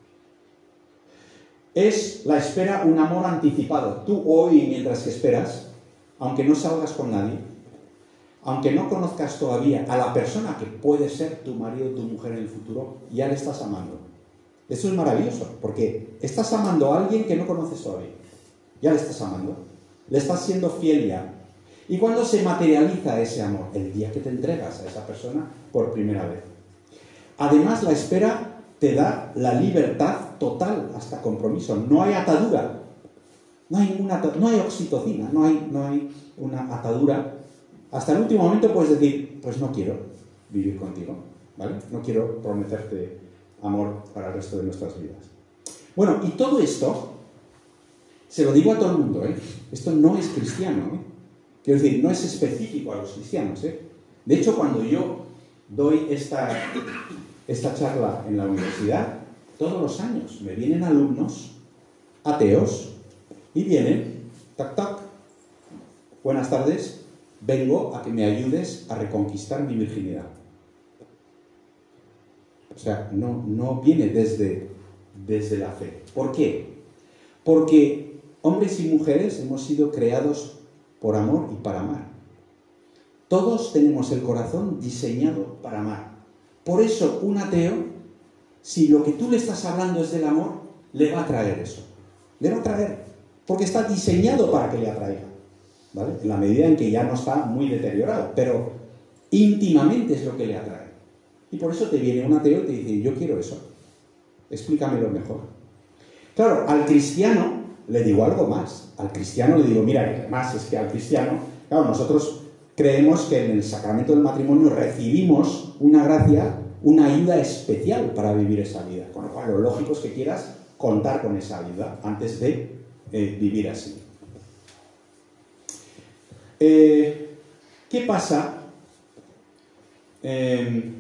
Es la espera un amor anticipado. Tú hoy, mientras que esperas, aunque no salgas con nadie, aunque no conozcas todavía a la persona que puede ser tu marido o tu mujer en el futuro, ya le estás amando. Eso es maravilloso, porque estás amando a alguien que no conoces todavía. Ya le estás amando. Le estás siendo fiel ya. ¿Y cuándo se materializa ese amor? El día que te entregas a esa persona por primera vez. Además, la espera te da la libertad total hasta compromiso. No hay atadura. No hay, ninguna, no hay oxitocina, no hay, no hay una atadura. Hasta el último momento puedes decir, pues no quiero vivir contigo, ¿vale? No quiero prometerte amor para el resto de nuestras vidas. Bueno, y todo esto, se lo digo a todo el mundo, ¿eh? Esto no es cristiano, ¿eh? Quiero decir, no es específico a los cristianos, ¿eh? De hecho, cuando yo doy esta, esta charla en la universidad, todos los años me vienen alumnos ateos y vienen, tac, tac, buenas tardes, vengo a que me ayudes a reconquistar mi virginidad. O sea, no, no viene desde, desde la fe. ¿Por qué? Porque hombres y mujeres hemos sido creados por amor y para amar. Todos tenemos el corazón diseñado para amar. Por eso un ateo, si lo que tú le estás hablando es del amor, le va a traer eso. Le va a traer, porque está diseñado para que le atraiga, ¿vale? En la medida en que ya no está muy deteriorado, pero íntimamente es lo que le atrae. Y por eso te viene un ateo y te dice, yo quiero eso, explícamelo mejor. Claro, al cristiano le digo algo más. Al cristiano le digo, mira, además es que al cristiano, claro, nosotros creemos que en el sacramento del matrimonio recibimos una gracia, una ayuda especial para vivir esa vida. Con lo cual, lo lógico es que quieras contar con esa ayuda antes de eh, vivir así. Eh, ¿Qué pasa eh,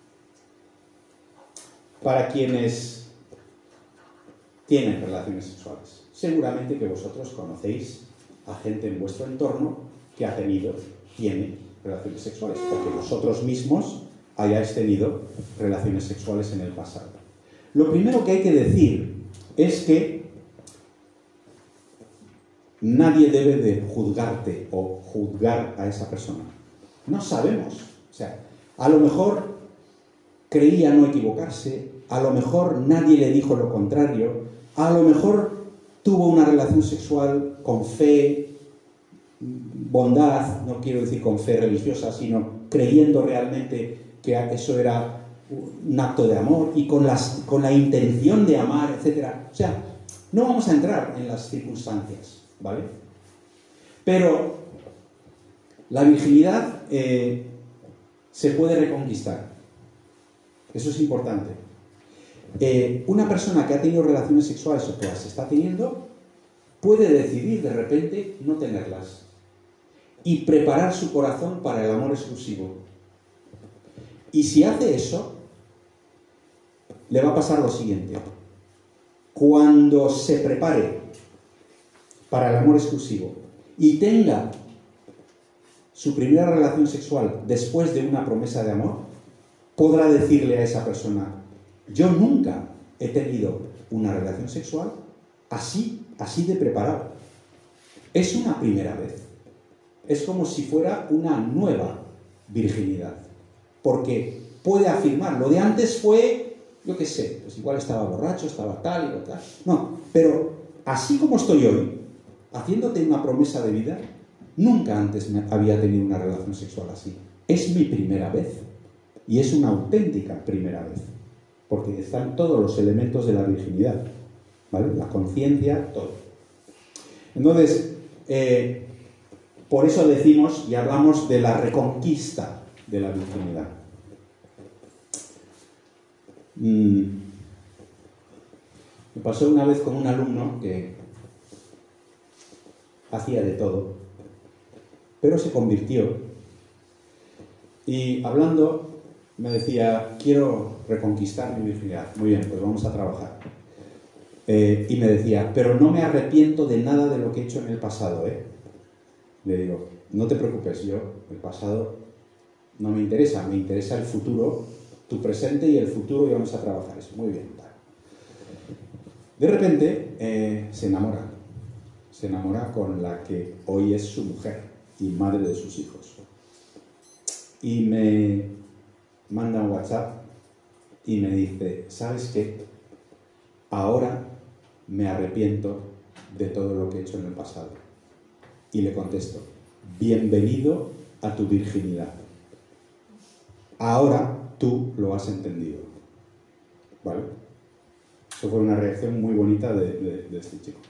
para quienes tienen relaciones sexuales? Seguramente que vosotros conocéis a gente en vuestro entorno que ha tenido, tiene relaciones sexuales, porque vosotros mismos hayáis tenido relaciones sexuales en el pasado. Lo primero que hay que decir es que nadie debe de juzgarte o juzgar a esa persona. No sabemos. O sea, a lo mejor creía no equivocarse, a lo mejor nadie le dijo lo contrario, a lo mejor tuvo una relación sexual con fe, bondad, no quiero decir con fe religiosa, sino creyendo realmente que eso era un acto de amor y con, las, con la intención de amar, etcétera. O sea, no vamos a entrar en las circunstancias, ¿vale? Pero la virginidad eh, se puede reconquistar. Eso es importante. Eh, una persona que ha tenido relaciones sexuales o que las está teniendo puede decidir de repente no tenerlas y preparar su corazón para el amor exclusivo. Y si hace eso, le va a pasar lo siguiente. Cuando se prepare para el amor exclusivo y tenga su primera relación sexual después de una promesa de amor, podrá decirle a esa persona, yo nunca he tenido una relación sexual así, así de preparado. Es una primera vez. Es como si fuera una nueva virginidad. Porque puede afirmar, lo de antes fue, yo qué sé, pues igual estaba borracho, estaba tal y tal. No, pero así como estoy hoy, haciéndote una promesa de vida, nunca antes me había tenido una relación sexual así. Es mi primera vez. Y es una auténtica primera vez. Porque están todos los elementos de la virginidad, ¿vale? La conciencia, todo. Entonces, eh, por eso decimos y hablamos de la reconquista de la virginidad. Mm. Me pasó una vez con un alumno que hacía de todo, pero se convirtió. Y hablando, me decía, quiero reconquistar mi virginidad. Muy bien, pues vamos a trabajar. Eh, y me decía, pero no me arrepiento de nada de lo que he hecho en el pasado, ¿eh? Le digo, no te preocupes, yo, el pasado no me interesa, me interesa el futuro, tu presente y el futuro, y vamos a trabajar eso. Muy bien. De repente eh, se enamora. Se enamora con la que hoy es su mujer y madre de sus hijos. Y me manda un WhatsApp y me dice, ¿sabes qué? Ahora me arrepiento de todo lo que he hecho en el pasado. Y le contesto, bienvenido a tu virginidad. Ahora tú lo has entendido. ¿Vale? Eso fue una reacción muy bonita de, de, de este chico.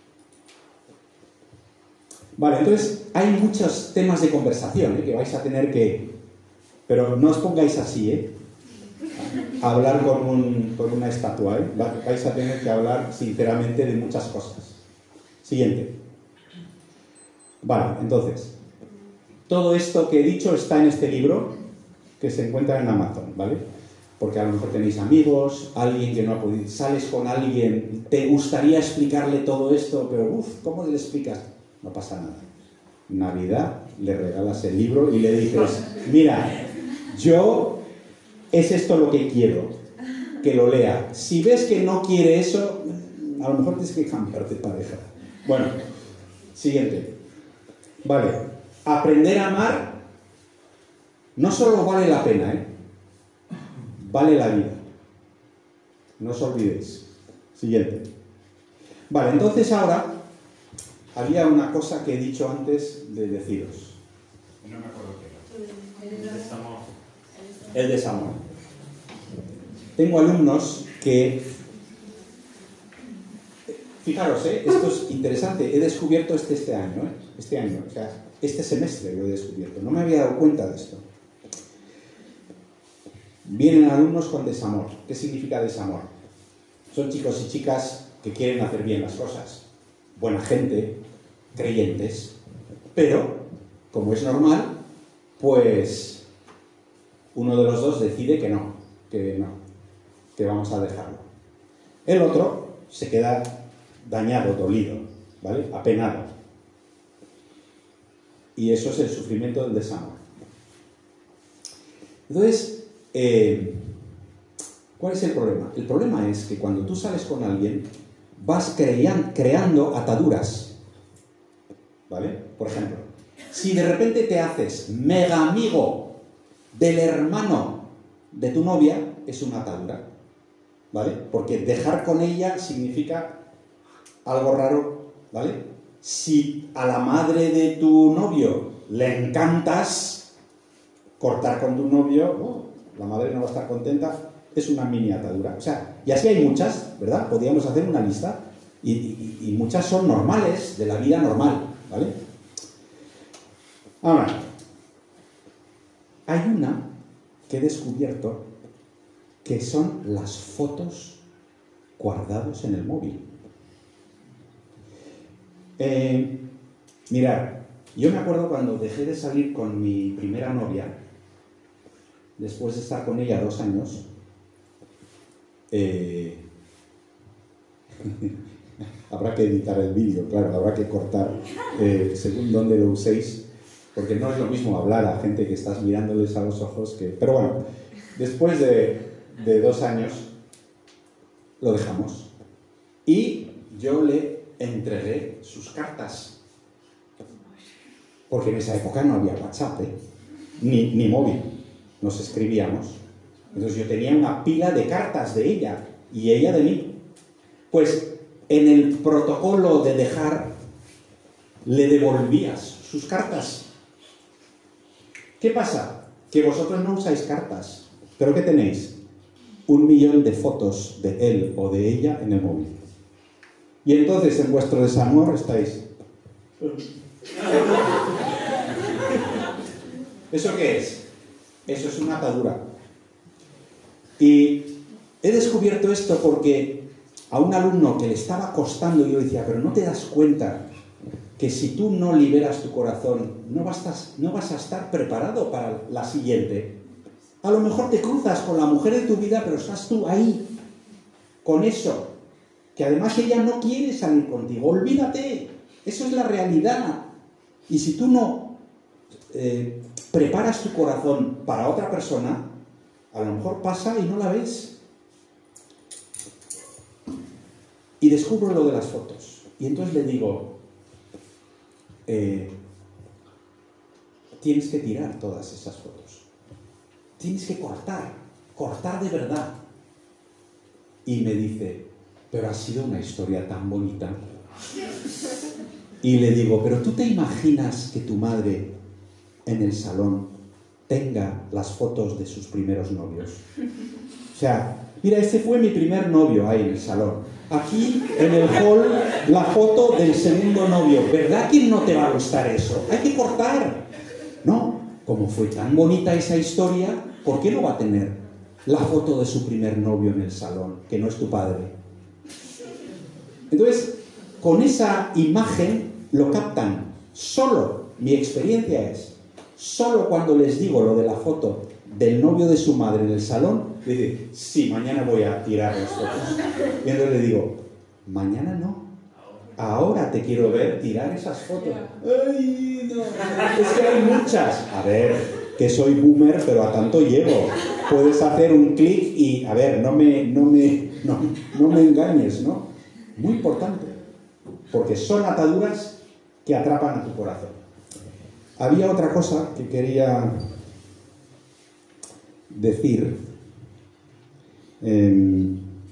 Vale, entonces hay muchos temas de conversación, ¿eh? Que vais a tener que... Pero no os pongáis así, ¿eh? A hablar con, un, con una estatua, ¿eh? Vais a tener que hablar sinceramente de muchas cosas. Siguiente. Vale, entonces, todo esto que he dicho está en este libro que se encuentra en Amazon, ¿vale? Porque a lo mejor tenéis amigos, alguien que no ha podido, sales con alguien, te gustaría explicarle todo esto, pero uff, ¿cómo le explicas? No pasa nada. Navidad, le regalas el libro y le dices, mira, yo, es esto lo que quiero, que lo lea. Si ves que no quiere eso, a lo mejor tienes que cambiar de pareja. Bueno, siguiente. Vale, aprender a amar no solo vale la pena, ¿eh? Vale la vida. No os olvidéis. Siguiente. Vale, entonces ahora había una cosa que he dicho antes de deciros. No me acuerdo qué era. El desamor. El desamor. Tengo alumnos que... Fijaros, ¿eh? Esto es interesante. He descubierto este este año, ¿eh? Este año, o sea, este semestre lo he descubierto. No me había dado cuenta de esto. Vienen alumnos con desamor. ¿Qué significa desamor? Son chicos y chicas que quieren hacer bien las cosas. Buena gente, creyentes, pero, como es normal, pues uno de los dos decide que no, que no, que vamos a dejarlo. El otro se queda dañado, dolido, ¿vale? Apenado. Y eso es el sufrimiento del desamor. Entonces, eh, ¿cuál es el problema? El problema es que cuando tú sales con alguien, vas crean, creando ataduras, ¿vale? Por ejemplo, si de repente te haces mega amigo del hermano de tu novia, es una atadura, ¿vale? Porque dejar con ella significa algo raro, ¿vale? Si a la madre de tu novio le encantas, cortar con tu novio, oh, la madre no va a estar contenta, es una mini atadura. O sea, y así hay muchas, ¿verdad? Podríamos hacer una lista, y, y, y muchas son normales, de la vida normal, ¿vale? Ahora, hay una que he descubierto que son las fotos guardadas en el móvil. Eh, mirad, yo me acuerdo cuando dejé de salir con mi primera novia, después de estar con ella dos años, eh, habrá que editar el vídeo, claro, habrá que cortar eh, según dónde lo uséis, porque no es lo mismo hablar a gente que estás mirándoles a los ojos que... Pero bueno, después de, de dos años lo dejamos y yo le entregué sus cartas, porque en esa época no había WhatsApp, ¿eh? ni, ni móvil, nos escribíamos. Entonces yo tenía una pila de cartas de ella y ella de mí. Pues en el protocolo de dejar le devolvías sus cartas. ¿Qué pasa? Que vosotros no usáis cartas, pero ¿qué tenéis? Un millón de fotos de él o de ella en el móvil. Y entonces en vuestro desamor estáis... ¿Eso qué es? Eso es una atadura. Y he descubierto esto porque a un alumno que le estaba costando, yo le decía, pero ¿no te das cuenta que si tú no liberas tu corazón, no vas a, no vas a estar preparado para la siguiente? A lo mejor te cruzas con la mujer de tu vida, pero estás tú ahí, con eso, que además ella no quiere salir contigo. Olvídate, eso es la realidad. Y si tú no eh, preparas tu corazón para otra persona, a lo mejor pasa y no la ves. Y descubro lo de las fotos. Y entonces le digo, eh, tienes que tirar todas esas fotos. Tienes que cortar, cortar de verdad. Y me dice, pero ha sido una historia tan bonita. Y le digo, pero ¿tú te imaginas que tu madre en el salón tenga las fotos de sus primeros novios? O sea, mira, este fue mi primer novio ahí en el salón. Aquí, en el hall, la foto del segundo novio. ¿Verdad que no te va a gustar eso? Hay que cortar. No, como fue tan bonita esa historia, ¿por qué no va a tener la foto de su primer novio en el salón, que no es tu padre? Entonces, con esa imagen lo captan. Solo, mi experiencia es, solo cuando les digo lo de la foto del novio de su madre en el salón, dice, sí, mañana voy a tirar las fotos. Y entonces le digo, mañana no, ahora te quiero ver tirar esas fotos. ¡Ay, no! Es que hay muchas. A ver, que soy boomer, pero a tanto llego. Puedes hacer un clic y, a ver, no me, no me, no, no me engañes, ¿no? Muy importante, porque son ataduras que atrapan a tu corazón. Había otra cosa que quería decir. Eh,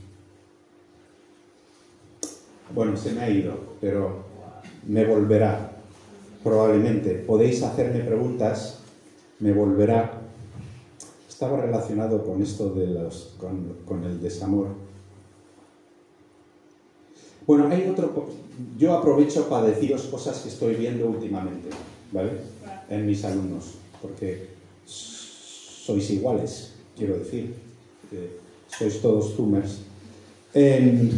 bueno, se me ha ido, pero me volverá, probablemente. Podéis hacerme preguntas, me volverá. Estaba relacionado con esto de los, con, con el desamor. Bueno, hay otro... Yo aprovecho para deciros cosas que estoy viendo últimamente, ¿vale? En mis alumnos, porque sois iguales, quiero decir, que sois todos zoomers. Eh,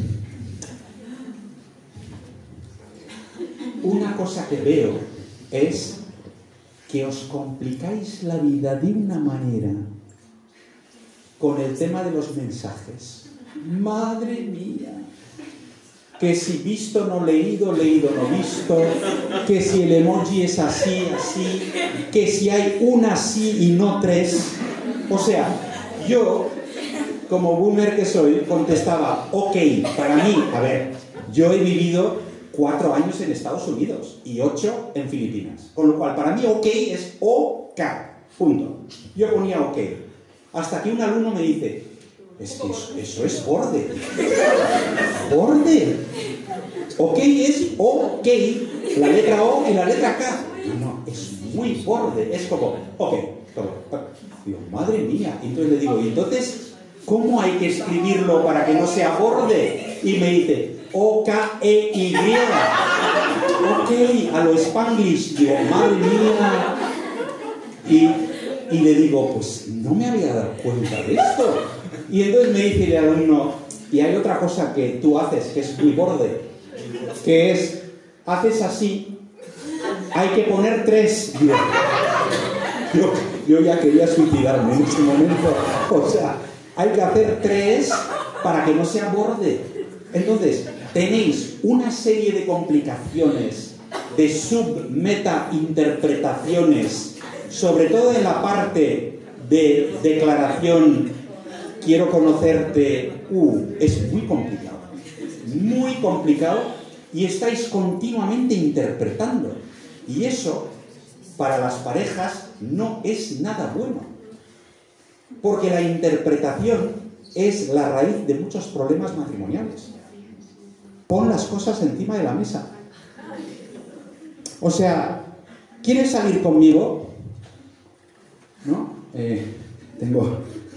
una cosa que veo es que os complicáis la vida de una manera con el tema de los mensajes. ¡Madre mía! Que si visto no leído, leído no visto, que si el emoji es así, así, que si hay una sí y no tres. O sea, yo, como boomer que soy, contestaba, ok, para mí, a ver, yo he vivido cuatro años en Estados Unidos y ocho en Filipinas, con lo cual para mí ok es OK, punto. Yo ponía ok, hasta que un alumno me dice, es que eso, eso es borde. ¿Borde? Ok es OK, la letra O y la letra K. No, no, es muy borde. Es como, ok, todo. Digo, madre mía. Entonces le digo, ¿y entonces cómo hay que escribirlo para que no sea borde? Y me dice, O K E Y. Ok, a lo Spanglish. Digo, madre mía. Y, y le digo, pues no me había dado cuenta de esto. Y entonces me dice el alumno, y hay otra cosa que tú haces, que es muy borde, que es, haces así, hay que poner tres. Digo, yo, yo ya quería suicidarme en ese momento. O sea, hay que hacer tres para que no sea borde. Entonces, tenéis una serie de complicaciones, de sub-meta-interpretaciones, sobre todo en la parte de declaración. Quiero conocerte, uh, es muy complicado, muy complicado, y estáis continuamente interpretando. Y eso, para las parejas, no es nada bueno. Porque la interpretación es la raíz de muchos problemas matrimoniales. Pon las cosas encima de la mesa. O sea, ¿quieres salir conmigo? ¿No? Eh, tengo...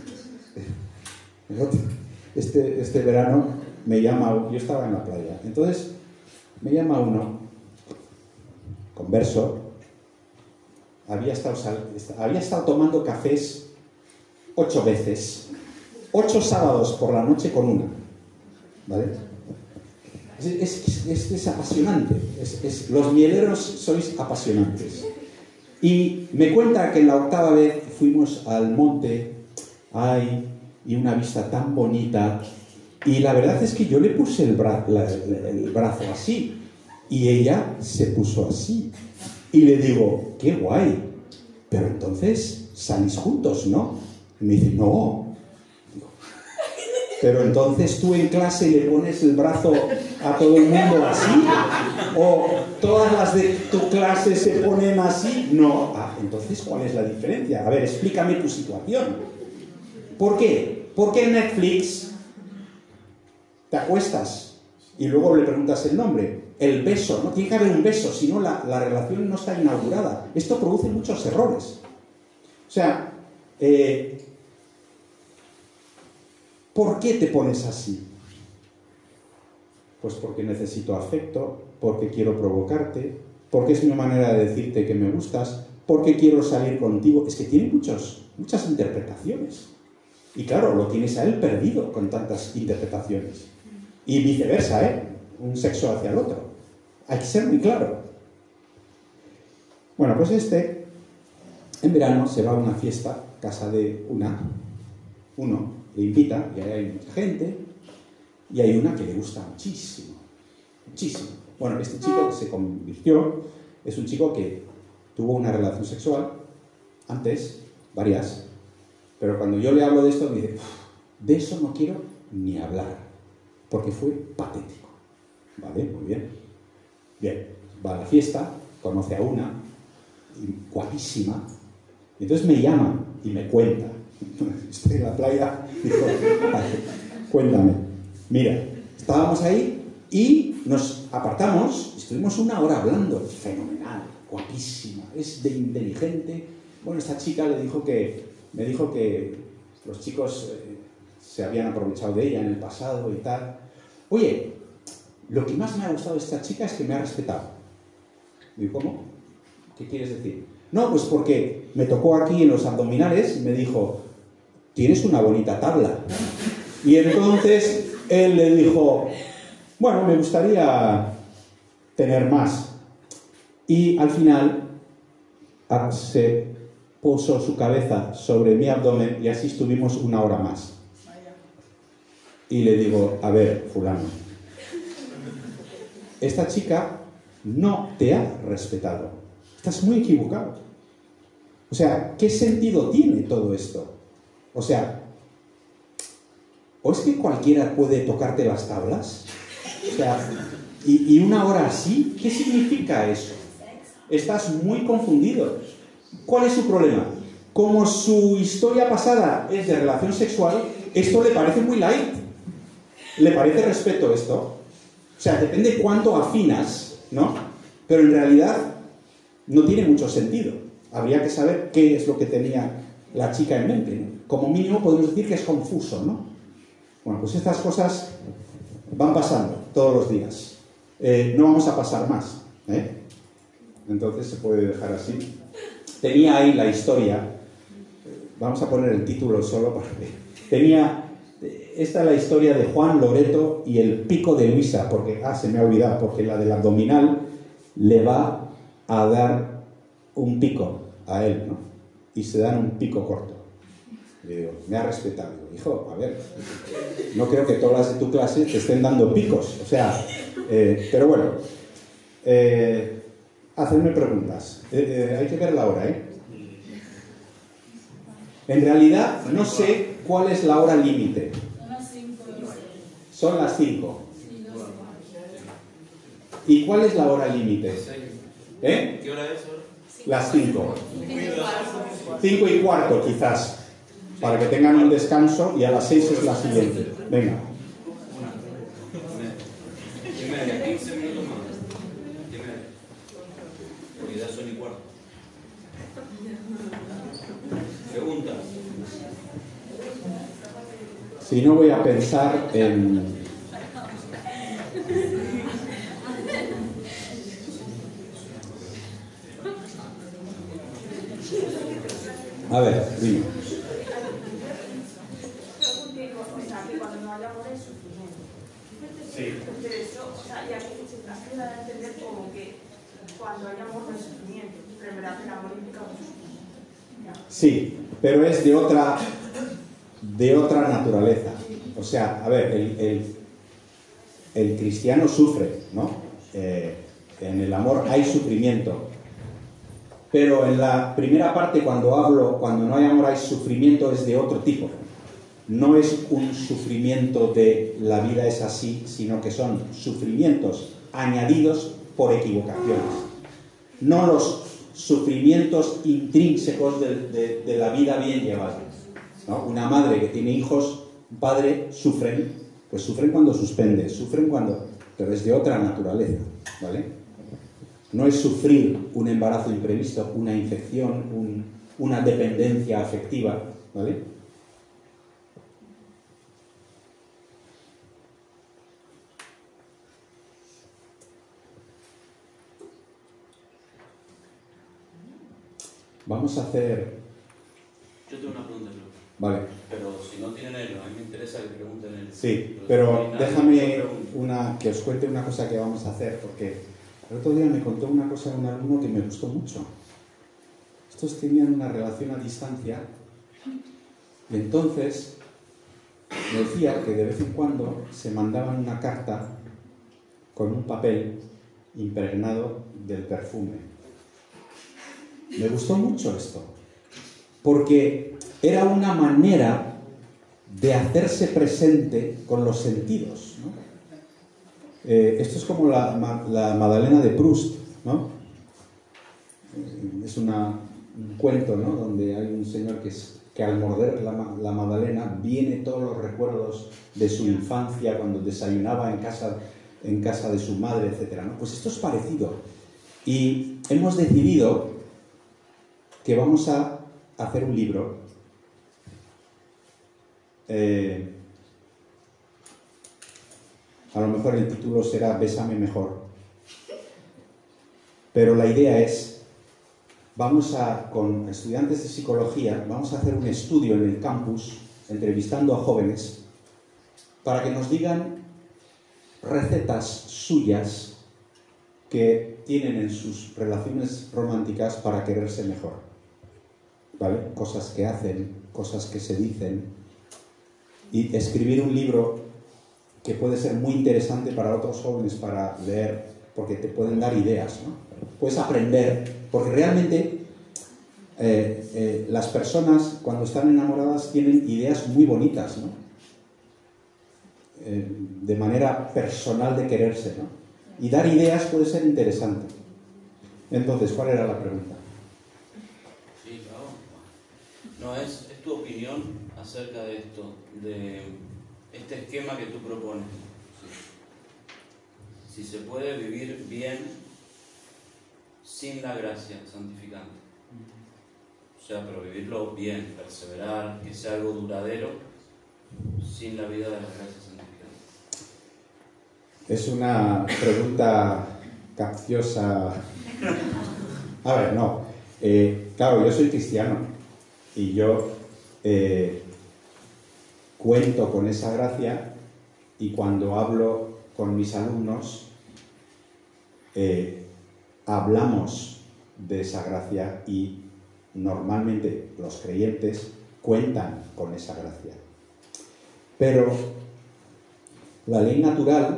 Este, este verano me llama, yo estaba en la playa, entonces me llama uno, converso, había estado, había estado tomando cafés ocho veces, ocho sábados por la noche con una, ¿vale? Es, es, es, es apasionante, es, es, los mieleros sois apasionantes. Y me cuenta que en la octava vez fuimos al monte, ay, y una vista tan bonita, y la verdad es que yo le puse el, bra la, el brazo así, y ella se puso así, y le digo, qué guay, pero entonces salís juntos, ¿no? Y me dice, no. Digo, pero entonces tú en clase le pones el brazo a todo el mundo así, o todas las de tu clase se ponen así. No. Ah, entonces ¿cuál es la diferencia? A ver, explícame tu situación. ¿Por qué? Porque en Netflix te acuestas y luego le preguntas el nombre. El beso, ¿no? Tiene que haber un beso, si no la, la relación no está inaugurada. Esto produce muchos errores. O sea, eh, ¿por qué te pones así? Pues porque necesito afecto, porque quiero provocarte, porque es mi manera de decirte que me gustas, porque quiero salir contigo. Es que tiene muchos, muchas interpretaciones. Y claro, lo tienes a él perdido con tantas interpretaciones. Y viceversa, ¿eh? Un sexo hacia el otro. Hay que ser muy claro. Bueno, pues este, en verano, se va a una fiesta, casa de una, uno, le invita, y ahí hay mucha gente, y hay una que le gusta muchísimo, muchísimo. Bueno, este chico que se convirtió, es un chico que tuvo una relación sexual, antes, varias, pero cuando yo le hablo de esto, me dice, de eso no quiero ni hablar, porque fue patético. ¿Vale? Muy bien. Bien, va a la fiesta, conoce a una, guapísima, y entonces me llama y me cuenta. Estoy en la playa, digo, cuéntame. Mira, estábamos ahí y nos apartamos, estuvimos una hora hablando, fenomenal, guapísima, es de inteligente. Bueno, esta chica le dijo que, me dijo que los chicos eh, se habían aprovechado de ella en el pasado y tal. Oye, lo que más me ha gustado de esta chica es que me ha respetado. Digo, ¿cómo? ¿Qué quieres decir? No, pues porque me tocó aquí en los abdominales y me dijo, tienes una bonita tabla. Y entonces él le dijo, bueno, me gustaría tener más. Y al final se puso su cabeza sobre mi abdomen y así estuvimos una hora más. Y le digo, a ver, fulano, esta chica no te ha respetado. Estás muy equivocado. O sea, ¿qué sentido tiene todo esto? O sea, ¿o es que cualquiera puede tocarte las tablas? O sea, ¿y, y una hora así? ¿Qué significa eso? Estás muy confundido. ¿Cuál es su problema? Como su historia pasada es de relación sexual, esto le parece muy light. ¿Le parece respeto esto? O sea, depende cuánto afinas, ¿no? Pero en realidad no tiene mucho sentido. Habría que saber qué es lo que tenía la chica en mente, ¿no? Como mínimo podemos decir que es confuso, ¿no? Bueno, pues estas cosas van pasando todos los días. Eh, no vamos a pasar más, ¿eh? Entonces se puede dejar así. Tenía ahí la historia. Vamos a poner el título solo para que... Tenía... Esta es la historia de Juan Loreto y el pico de Luisa, porque, ah, se me ha olvidado, porque la del abdominal le va a dar un pico a él, ¿no? Y se dan un pico corto. Le digo, me ha respetado. Digo, hijo, a ver, no creo que todas las de tu clase te estén dando picos, o sea, eh, pero bueno, eh, hacerme preguntas. Eh, eh, hay que ver la hora, ¿eh? En realidad, no sé cuál es la hora límite. Son las cinco. ¿Y cuál es la hora límite? ¿Eh? ¿Qué hora es? Las cinco. Cinco y cuarto, quizás. Para que tengan un descanso y a las seis es la siguiente. Venga. Y media, quince minutos más. Y media. Porque ya son y cuarto. Preguntas. Si no, voy a pensar en... A ver, dime. Cuando no haya amor es sufrimiento. Sí. Pero eso, o sea, ya que se da a entender como que cuando hay amor no es sufrimiento, pero en verdad el amor implica un sufrimiento. Sí, pero es de otra, de otra naturaleza. O sea, a ver, el, el, el cristiano sufre, ¿no? Eh, en el amor hay sufrimiento. Pero en la primera parte, cuando hablo, cuando no hay amor hay sufrimiento, es de otro tipo. No es un sufrimiento de la vida es así, sino que son sufrimientos añadidos por equivocaciones. No los sufrimientos intrínsecos de, de, de la vida bien llevada, ¿no? Una madre que tiene hijos, un padre, sufren, pues sufren cuando suspende, sufren cuando... pero es de otra naturaleza, ¿vale? No es sufrir un embarazo imprevisto, una infección, un, una dependencia afectiva, ¿vale? Vamos a hacer... Yo tengo una pregunta, creo. Vale. Pero si no tienen ellos, a mí me interesa que pregunten ellos. Sí, pero déjame una, que os cuente una cosa que vamos a hacer, porque el otro día me contó una cosa un alumno que me gustó mucho. Estos tenían una relación a distancia y entonces me decía que de vez en cuando se mandaban una carta con un papel impregnado del perfume. Me gustó mucho esto, porque era una manera de hacerse presente con los sentidos, ¿no? Eh, esto es como la, la Madalena de Proust, ¿no? Es una, un cuento, ¿no? Donde hay un señor que, es, que al morder la, la Madalena viene todos los recuerdos de su infancia, cuando desayunaba en casa, en casa de su madre, etcétera, ¿no? Pues esto es parecido. Y hemos decidido que vamos a hacer un libro eh, a lo mejor el título será Bésame mejor, pero la idea es, vamos a, con estudiantes de psicología, vamos a hacer un estudio en el campus, entrevistando a jóvenes, para que nos digan recetas suyas que tienen en sus relaciones románticas para quererse mejor, ¿vale? Cosas que hacen, cosas que se dicen, y escribir un libro que puede ser muy interesante para otros jóvenes para leer, porque te pueden dar ideas, ¿no? Puedes aprender, porque realmente eh, eh, las personas cuando están enamoradas tienen ideas muy bonitas, ¿no? Eh, de manera personal de quererse, ¿no? Y dar ideas puede ser interesante. Entonces, ¿cuál era la pregunta? Sí, claro. No, es, es tu opinión acerca de esto, de este esquema que tú propones. Si se puede vivir bien sin la gracia santificante. O sea, pero vivirlo bien, perseverar, que sea algo duradero, sin la vida de la gracia santificante. Es una pregunta capciosa. A ver, no. Eh, claro, yo soy cristiano y yo eh, cuento con esa gracia, y cuando hablo con mis alumnos eh, hablamos de esa gracia, y normalmente los creyentes cuentan con esa gracia. Pero la ley natural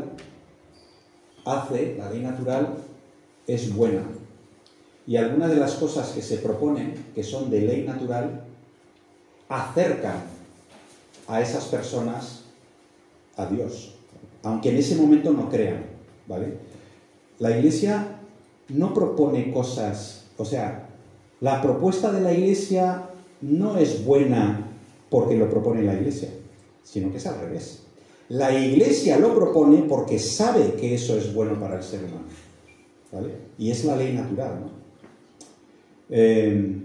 hace, la ley natural es buena, y algunas de las cosas que se proponen, que son de ley natural, acercan a esas personas a Dios, aunque en ese momento no crean, ¿vale? La Iglesia no propone cosas, o sea, la propuesta de la Iglesia no es buena porque lo propone la Iglesia, sino que es al revés. La Iglesia lo propone porque sabe que eso es bueno para el ser humano, ¿vale? Y es la ley natural, ¿no? Eh,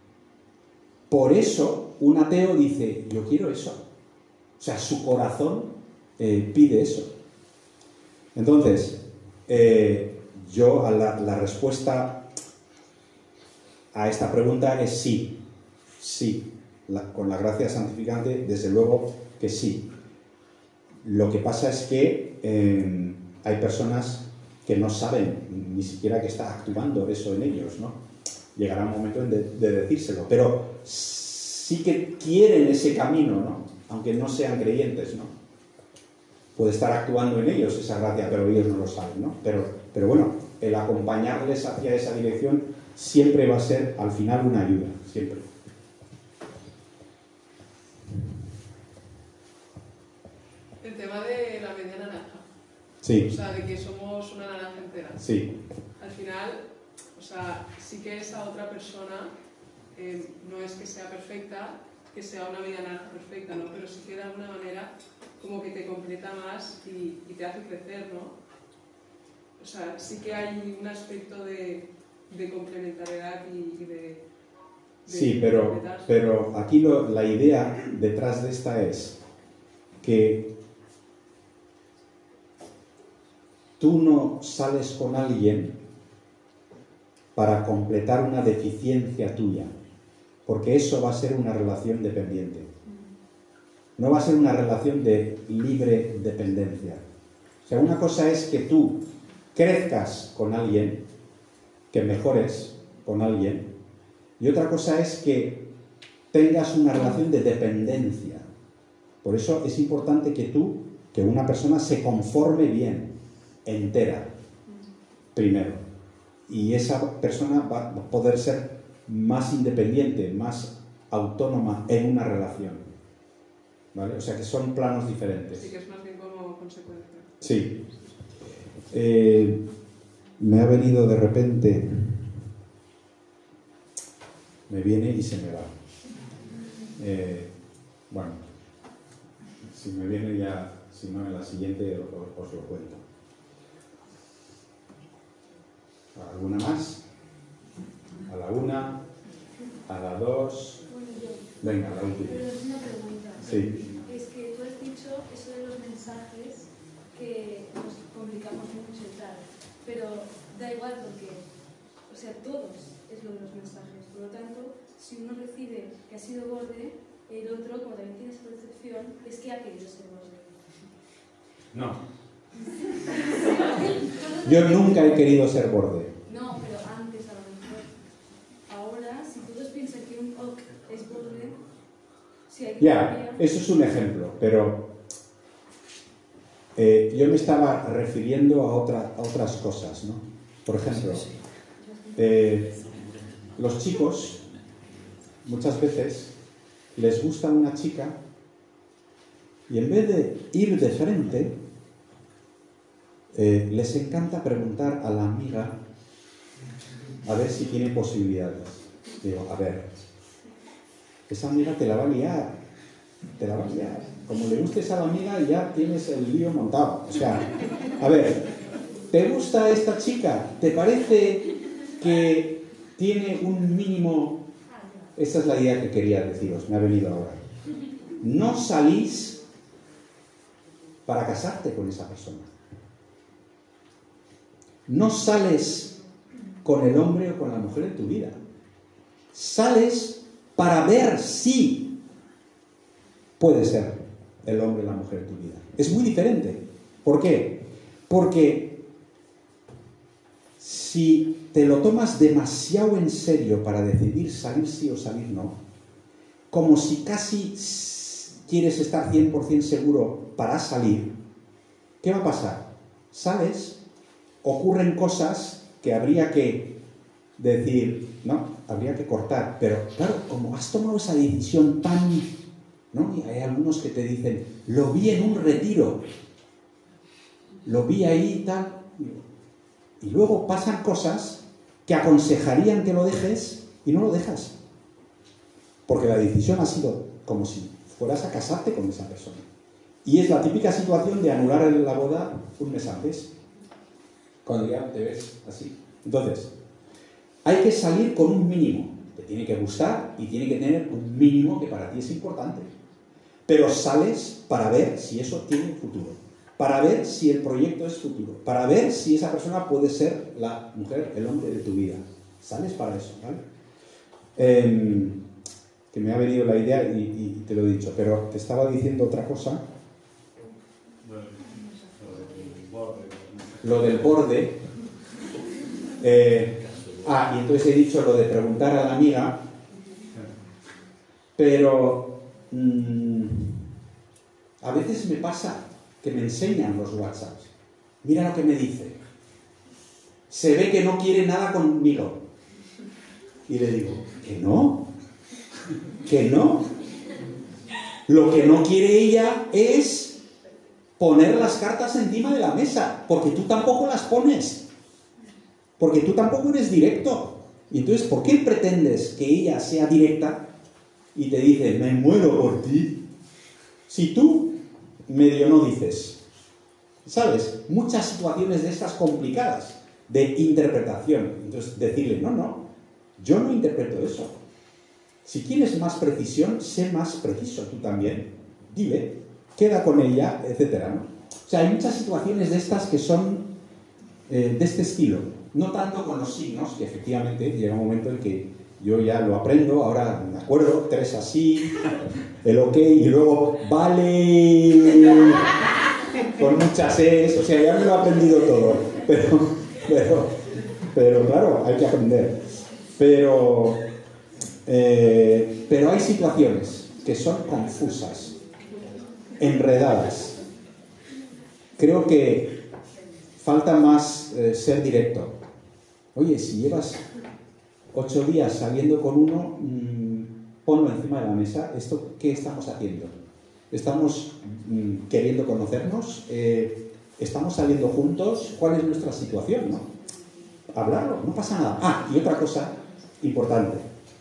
por eso un ateo dice, yo quiero eso. O sea, su corazón eh, pide eso. Entonces, eh, yo, a la, la respuesta a esta pregunta es sí. Sí. La, con la gracia santificante, desde luego que sí. Lo que pasa es que eh, hay personas que no saben ni siquiera que está actuando eso en ellos, ¿no? Llegará un momento de, de decírselo, pero sí que quieren ese camino, ¿no? Aunque no sean creyentes, ¿no? Puede estar actuando en ellos esa gracia, pero ellos no lo saben, ¿no? Pero, pero bueno, el acompañarles hacia esa dirección siempre va a ser, al final, una ayuda, siempre. El tema de la media naranja. Sí. O sea, de que somos una naranja entera. Sí. Al final, o sea, sí que esa otra persona eh, no es que sea perfecta, que sea una media naranja perfecta, ¿no? Pero sí que de alguna manera como que te completa más y, y te hace crecer, ¿no? o sea, sí que hay un aspecto de, de complementariedad y, y de, de... Sí, pero, pero aquí lo, la idea detrás de esta es que tú no sales con alguien para completar una deficiencia tuya, porque eso va a ser una relación dependiente. No va a ser una relación de libre dependencia. O sea, una cosa es que tú crezcas con alguien, que mejores con alguien, y otra cosa es que tengas una relación de dependencia. Por eso es importante que tú, que una persona se conforme bien, entera, primero. Y esa persona va a poder ser más independiente, más autónoma en una relación. ¿Vale? O sea que son planos diferentes. Sí, que es más bien como consecuencia. Sí. Eh, me ha venido de repente... Me viene y se me va. Eh, bueno, si me viene ya, si no en la siguiente os, os lo cuento. ¿Alguna más? A la una, a la dos... Venga, a la última. Pero es una pregunta. Sí. Es que tú has dicho eso de los mensajes, que nos complicamos mucho y tal, pero da igual porque, o sea, todos es lo de los mensajes. Por lo tanto, si uno recibe que ha sido borde, el otro, como también tiene esa percepción, es que ha querido ser borde. No. Yo nunca he querido ser borde. No, pero antes a lo mejor. Ahora, si todos piensan que un O C es borde, si hay que Ya, cambiar... eso es un ejemplo, pero eh, yo me estaba refiriendo a, otra, a otras cosas, ¿no? Por ejemplo, eh, los chicos muchas veces les gusta una chica y en vez de ir de frente, eh, les encanta preguntar a la amiga a ver si tiene posibilidades. Digo, a ver, esa amiga te la va a liar, te la va a liar. Como le gustes a la amiga ya tienes el lío montado. O sea, a ver, ¿te gusta esta chica? ¿Te parece que tiene un mínimo? Esa es la idea que quería deciros, me ha venido ahora. No salís para casarte con esa persona. No sales con el hombre o con la mujer en tu vida. Sales para ver si puede ser el hombre o la mujer en tu vida. Es muy diferente. ¿Por qué? Porque si te lo tomas demasiado en serio para decidir salir sí o salir no, como si casi quieres estar cien por ciento seguro para salir, ¿qué va a pasar? Sales, ocurren cosas que habría que decir, no, habría que cortar, pero claro, como has tomado esa decisión tan, ¿no? Y hay algunos que te dicen, lo vi en un retiro, lo vi ahí y tal, y luego pasan cosas que aconsejarían que lo dejes y no lo dejas, porque la decisión ha sido como si fueras a casarte con esa persona. Y es la típica situación de anular la boda un mes antes, cuando ya te ves así. Entonces, hay que salir con un mínimo. Te tiene que gustar y tiene que tener un mínimo que para ti es importante. Pero sales para ver si eso tiene futuro, para ver si el proyecto es futuro, para ver si esa persona puede ser la mujer, el hombre de tu vida. Sales para eso, ¿vale? Eh, que me ha venido la idea y, y te lo he dicho, pero te estaba diciendo otra cosa. Lo del borde. Eh, ah, y entonces he dicho lo de preguntar a la amiga, pero mmm, a veces me pasa que me enseñan los WhatsApps. Mira lo que me dice. Se ve que no quiere nada conmigo. Y le digo, que no, que no. Lo que no quiere ella es poner las cartas encima de la mesa, porque tú tampoco las pones, porque tú tampoco eres directo. Y entonces, ¿por qué pretendes que ella sea directa y te dice, me muero por ti? Si tú medio no dices, ¿sabes? Muchas situaciones de estas complicadas, de interpretación. Entonces, decirle, no, no, yo no interpreto eso. Si quieres más precisión, sé más preciso tú también. Dile, queda con ella, etcétera, ¿no? O sea, hay muchas situaciones de estas que son eh, de este estilo. No tanto con los signos, que efectivamente llega un momento en que yo ya lo aprendo, ahora me acuerdo, tres así, el ok, y luego vale, con muchas es, o sea, ya me lo he aprendido todo, pero, pero, pero claro, hay que aprender. Pero, eh, pero hay situaciones que son confusas, enredadas. Creo que falta más eh, ser directo. Oye, si llevas ocho días saliendo con uno, mmm, ponlo encima de la mesa. ¿Esto qué estamos haciendo? ¿Estamos mmm, queriendo conocernos? Eh, ¿Estamos saliendo juntos? ¿Cuál es nuestra situación, no? Hablarlo, no pasa nada. Ah, y otra cosa importante.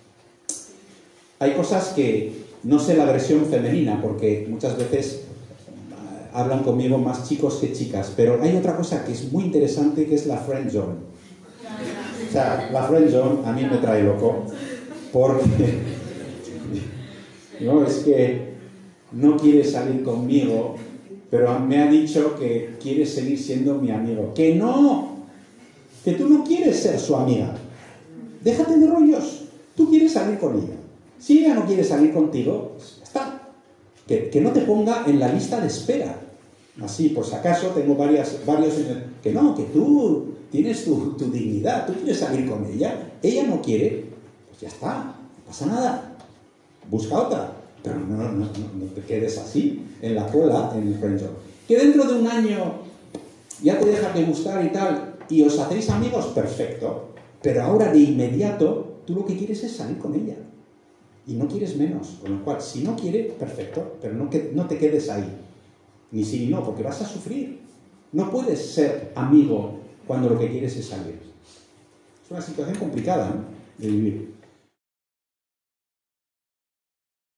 Hay cosas que no sé la versión femenina, porque muchas veces uh, hablan conmigo más chicos que chicas, pero hay otra cosa que es muy interesante, que es la friend zone. O sea, la friend zone a mí me trae loco, porque no, es que no quiere salir conmigo, pero me ha dicho que quiere seguir siendo mi amigo. ¡Que no! Que tú no quieres ser su amiga. Déjate de rollos. Tú quieres salir con ella. Si ella no quiere salir contigo, pues ya está. Que, que no te ponga en la lista de espera. Así, por si acaso, tengo varias, varios en el... Que no, que tú tienes tu, tu dignidad, tú quieres salir con ella, ella no quiere, pues ya está, no pasa nada. Busca otra. Pero no, no, no, no te quedes así, en la cola, en el friend zone. Que dentro de un año ya te deja de gustar y tal, y os hacéis amigos, perfecto. Pero ahora de inmediato, tú lo que quieres es salir con ella. Y no quieres menos. Con lo cual, si no quiere, perfecto, pero no, que, no te quedes ahí. Ni sí ni no, porque vas a sufrir. No puedes ser amigo cuando lo que quieres es salir. Es una situación complicada, ¿no?, de vivir.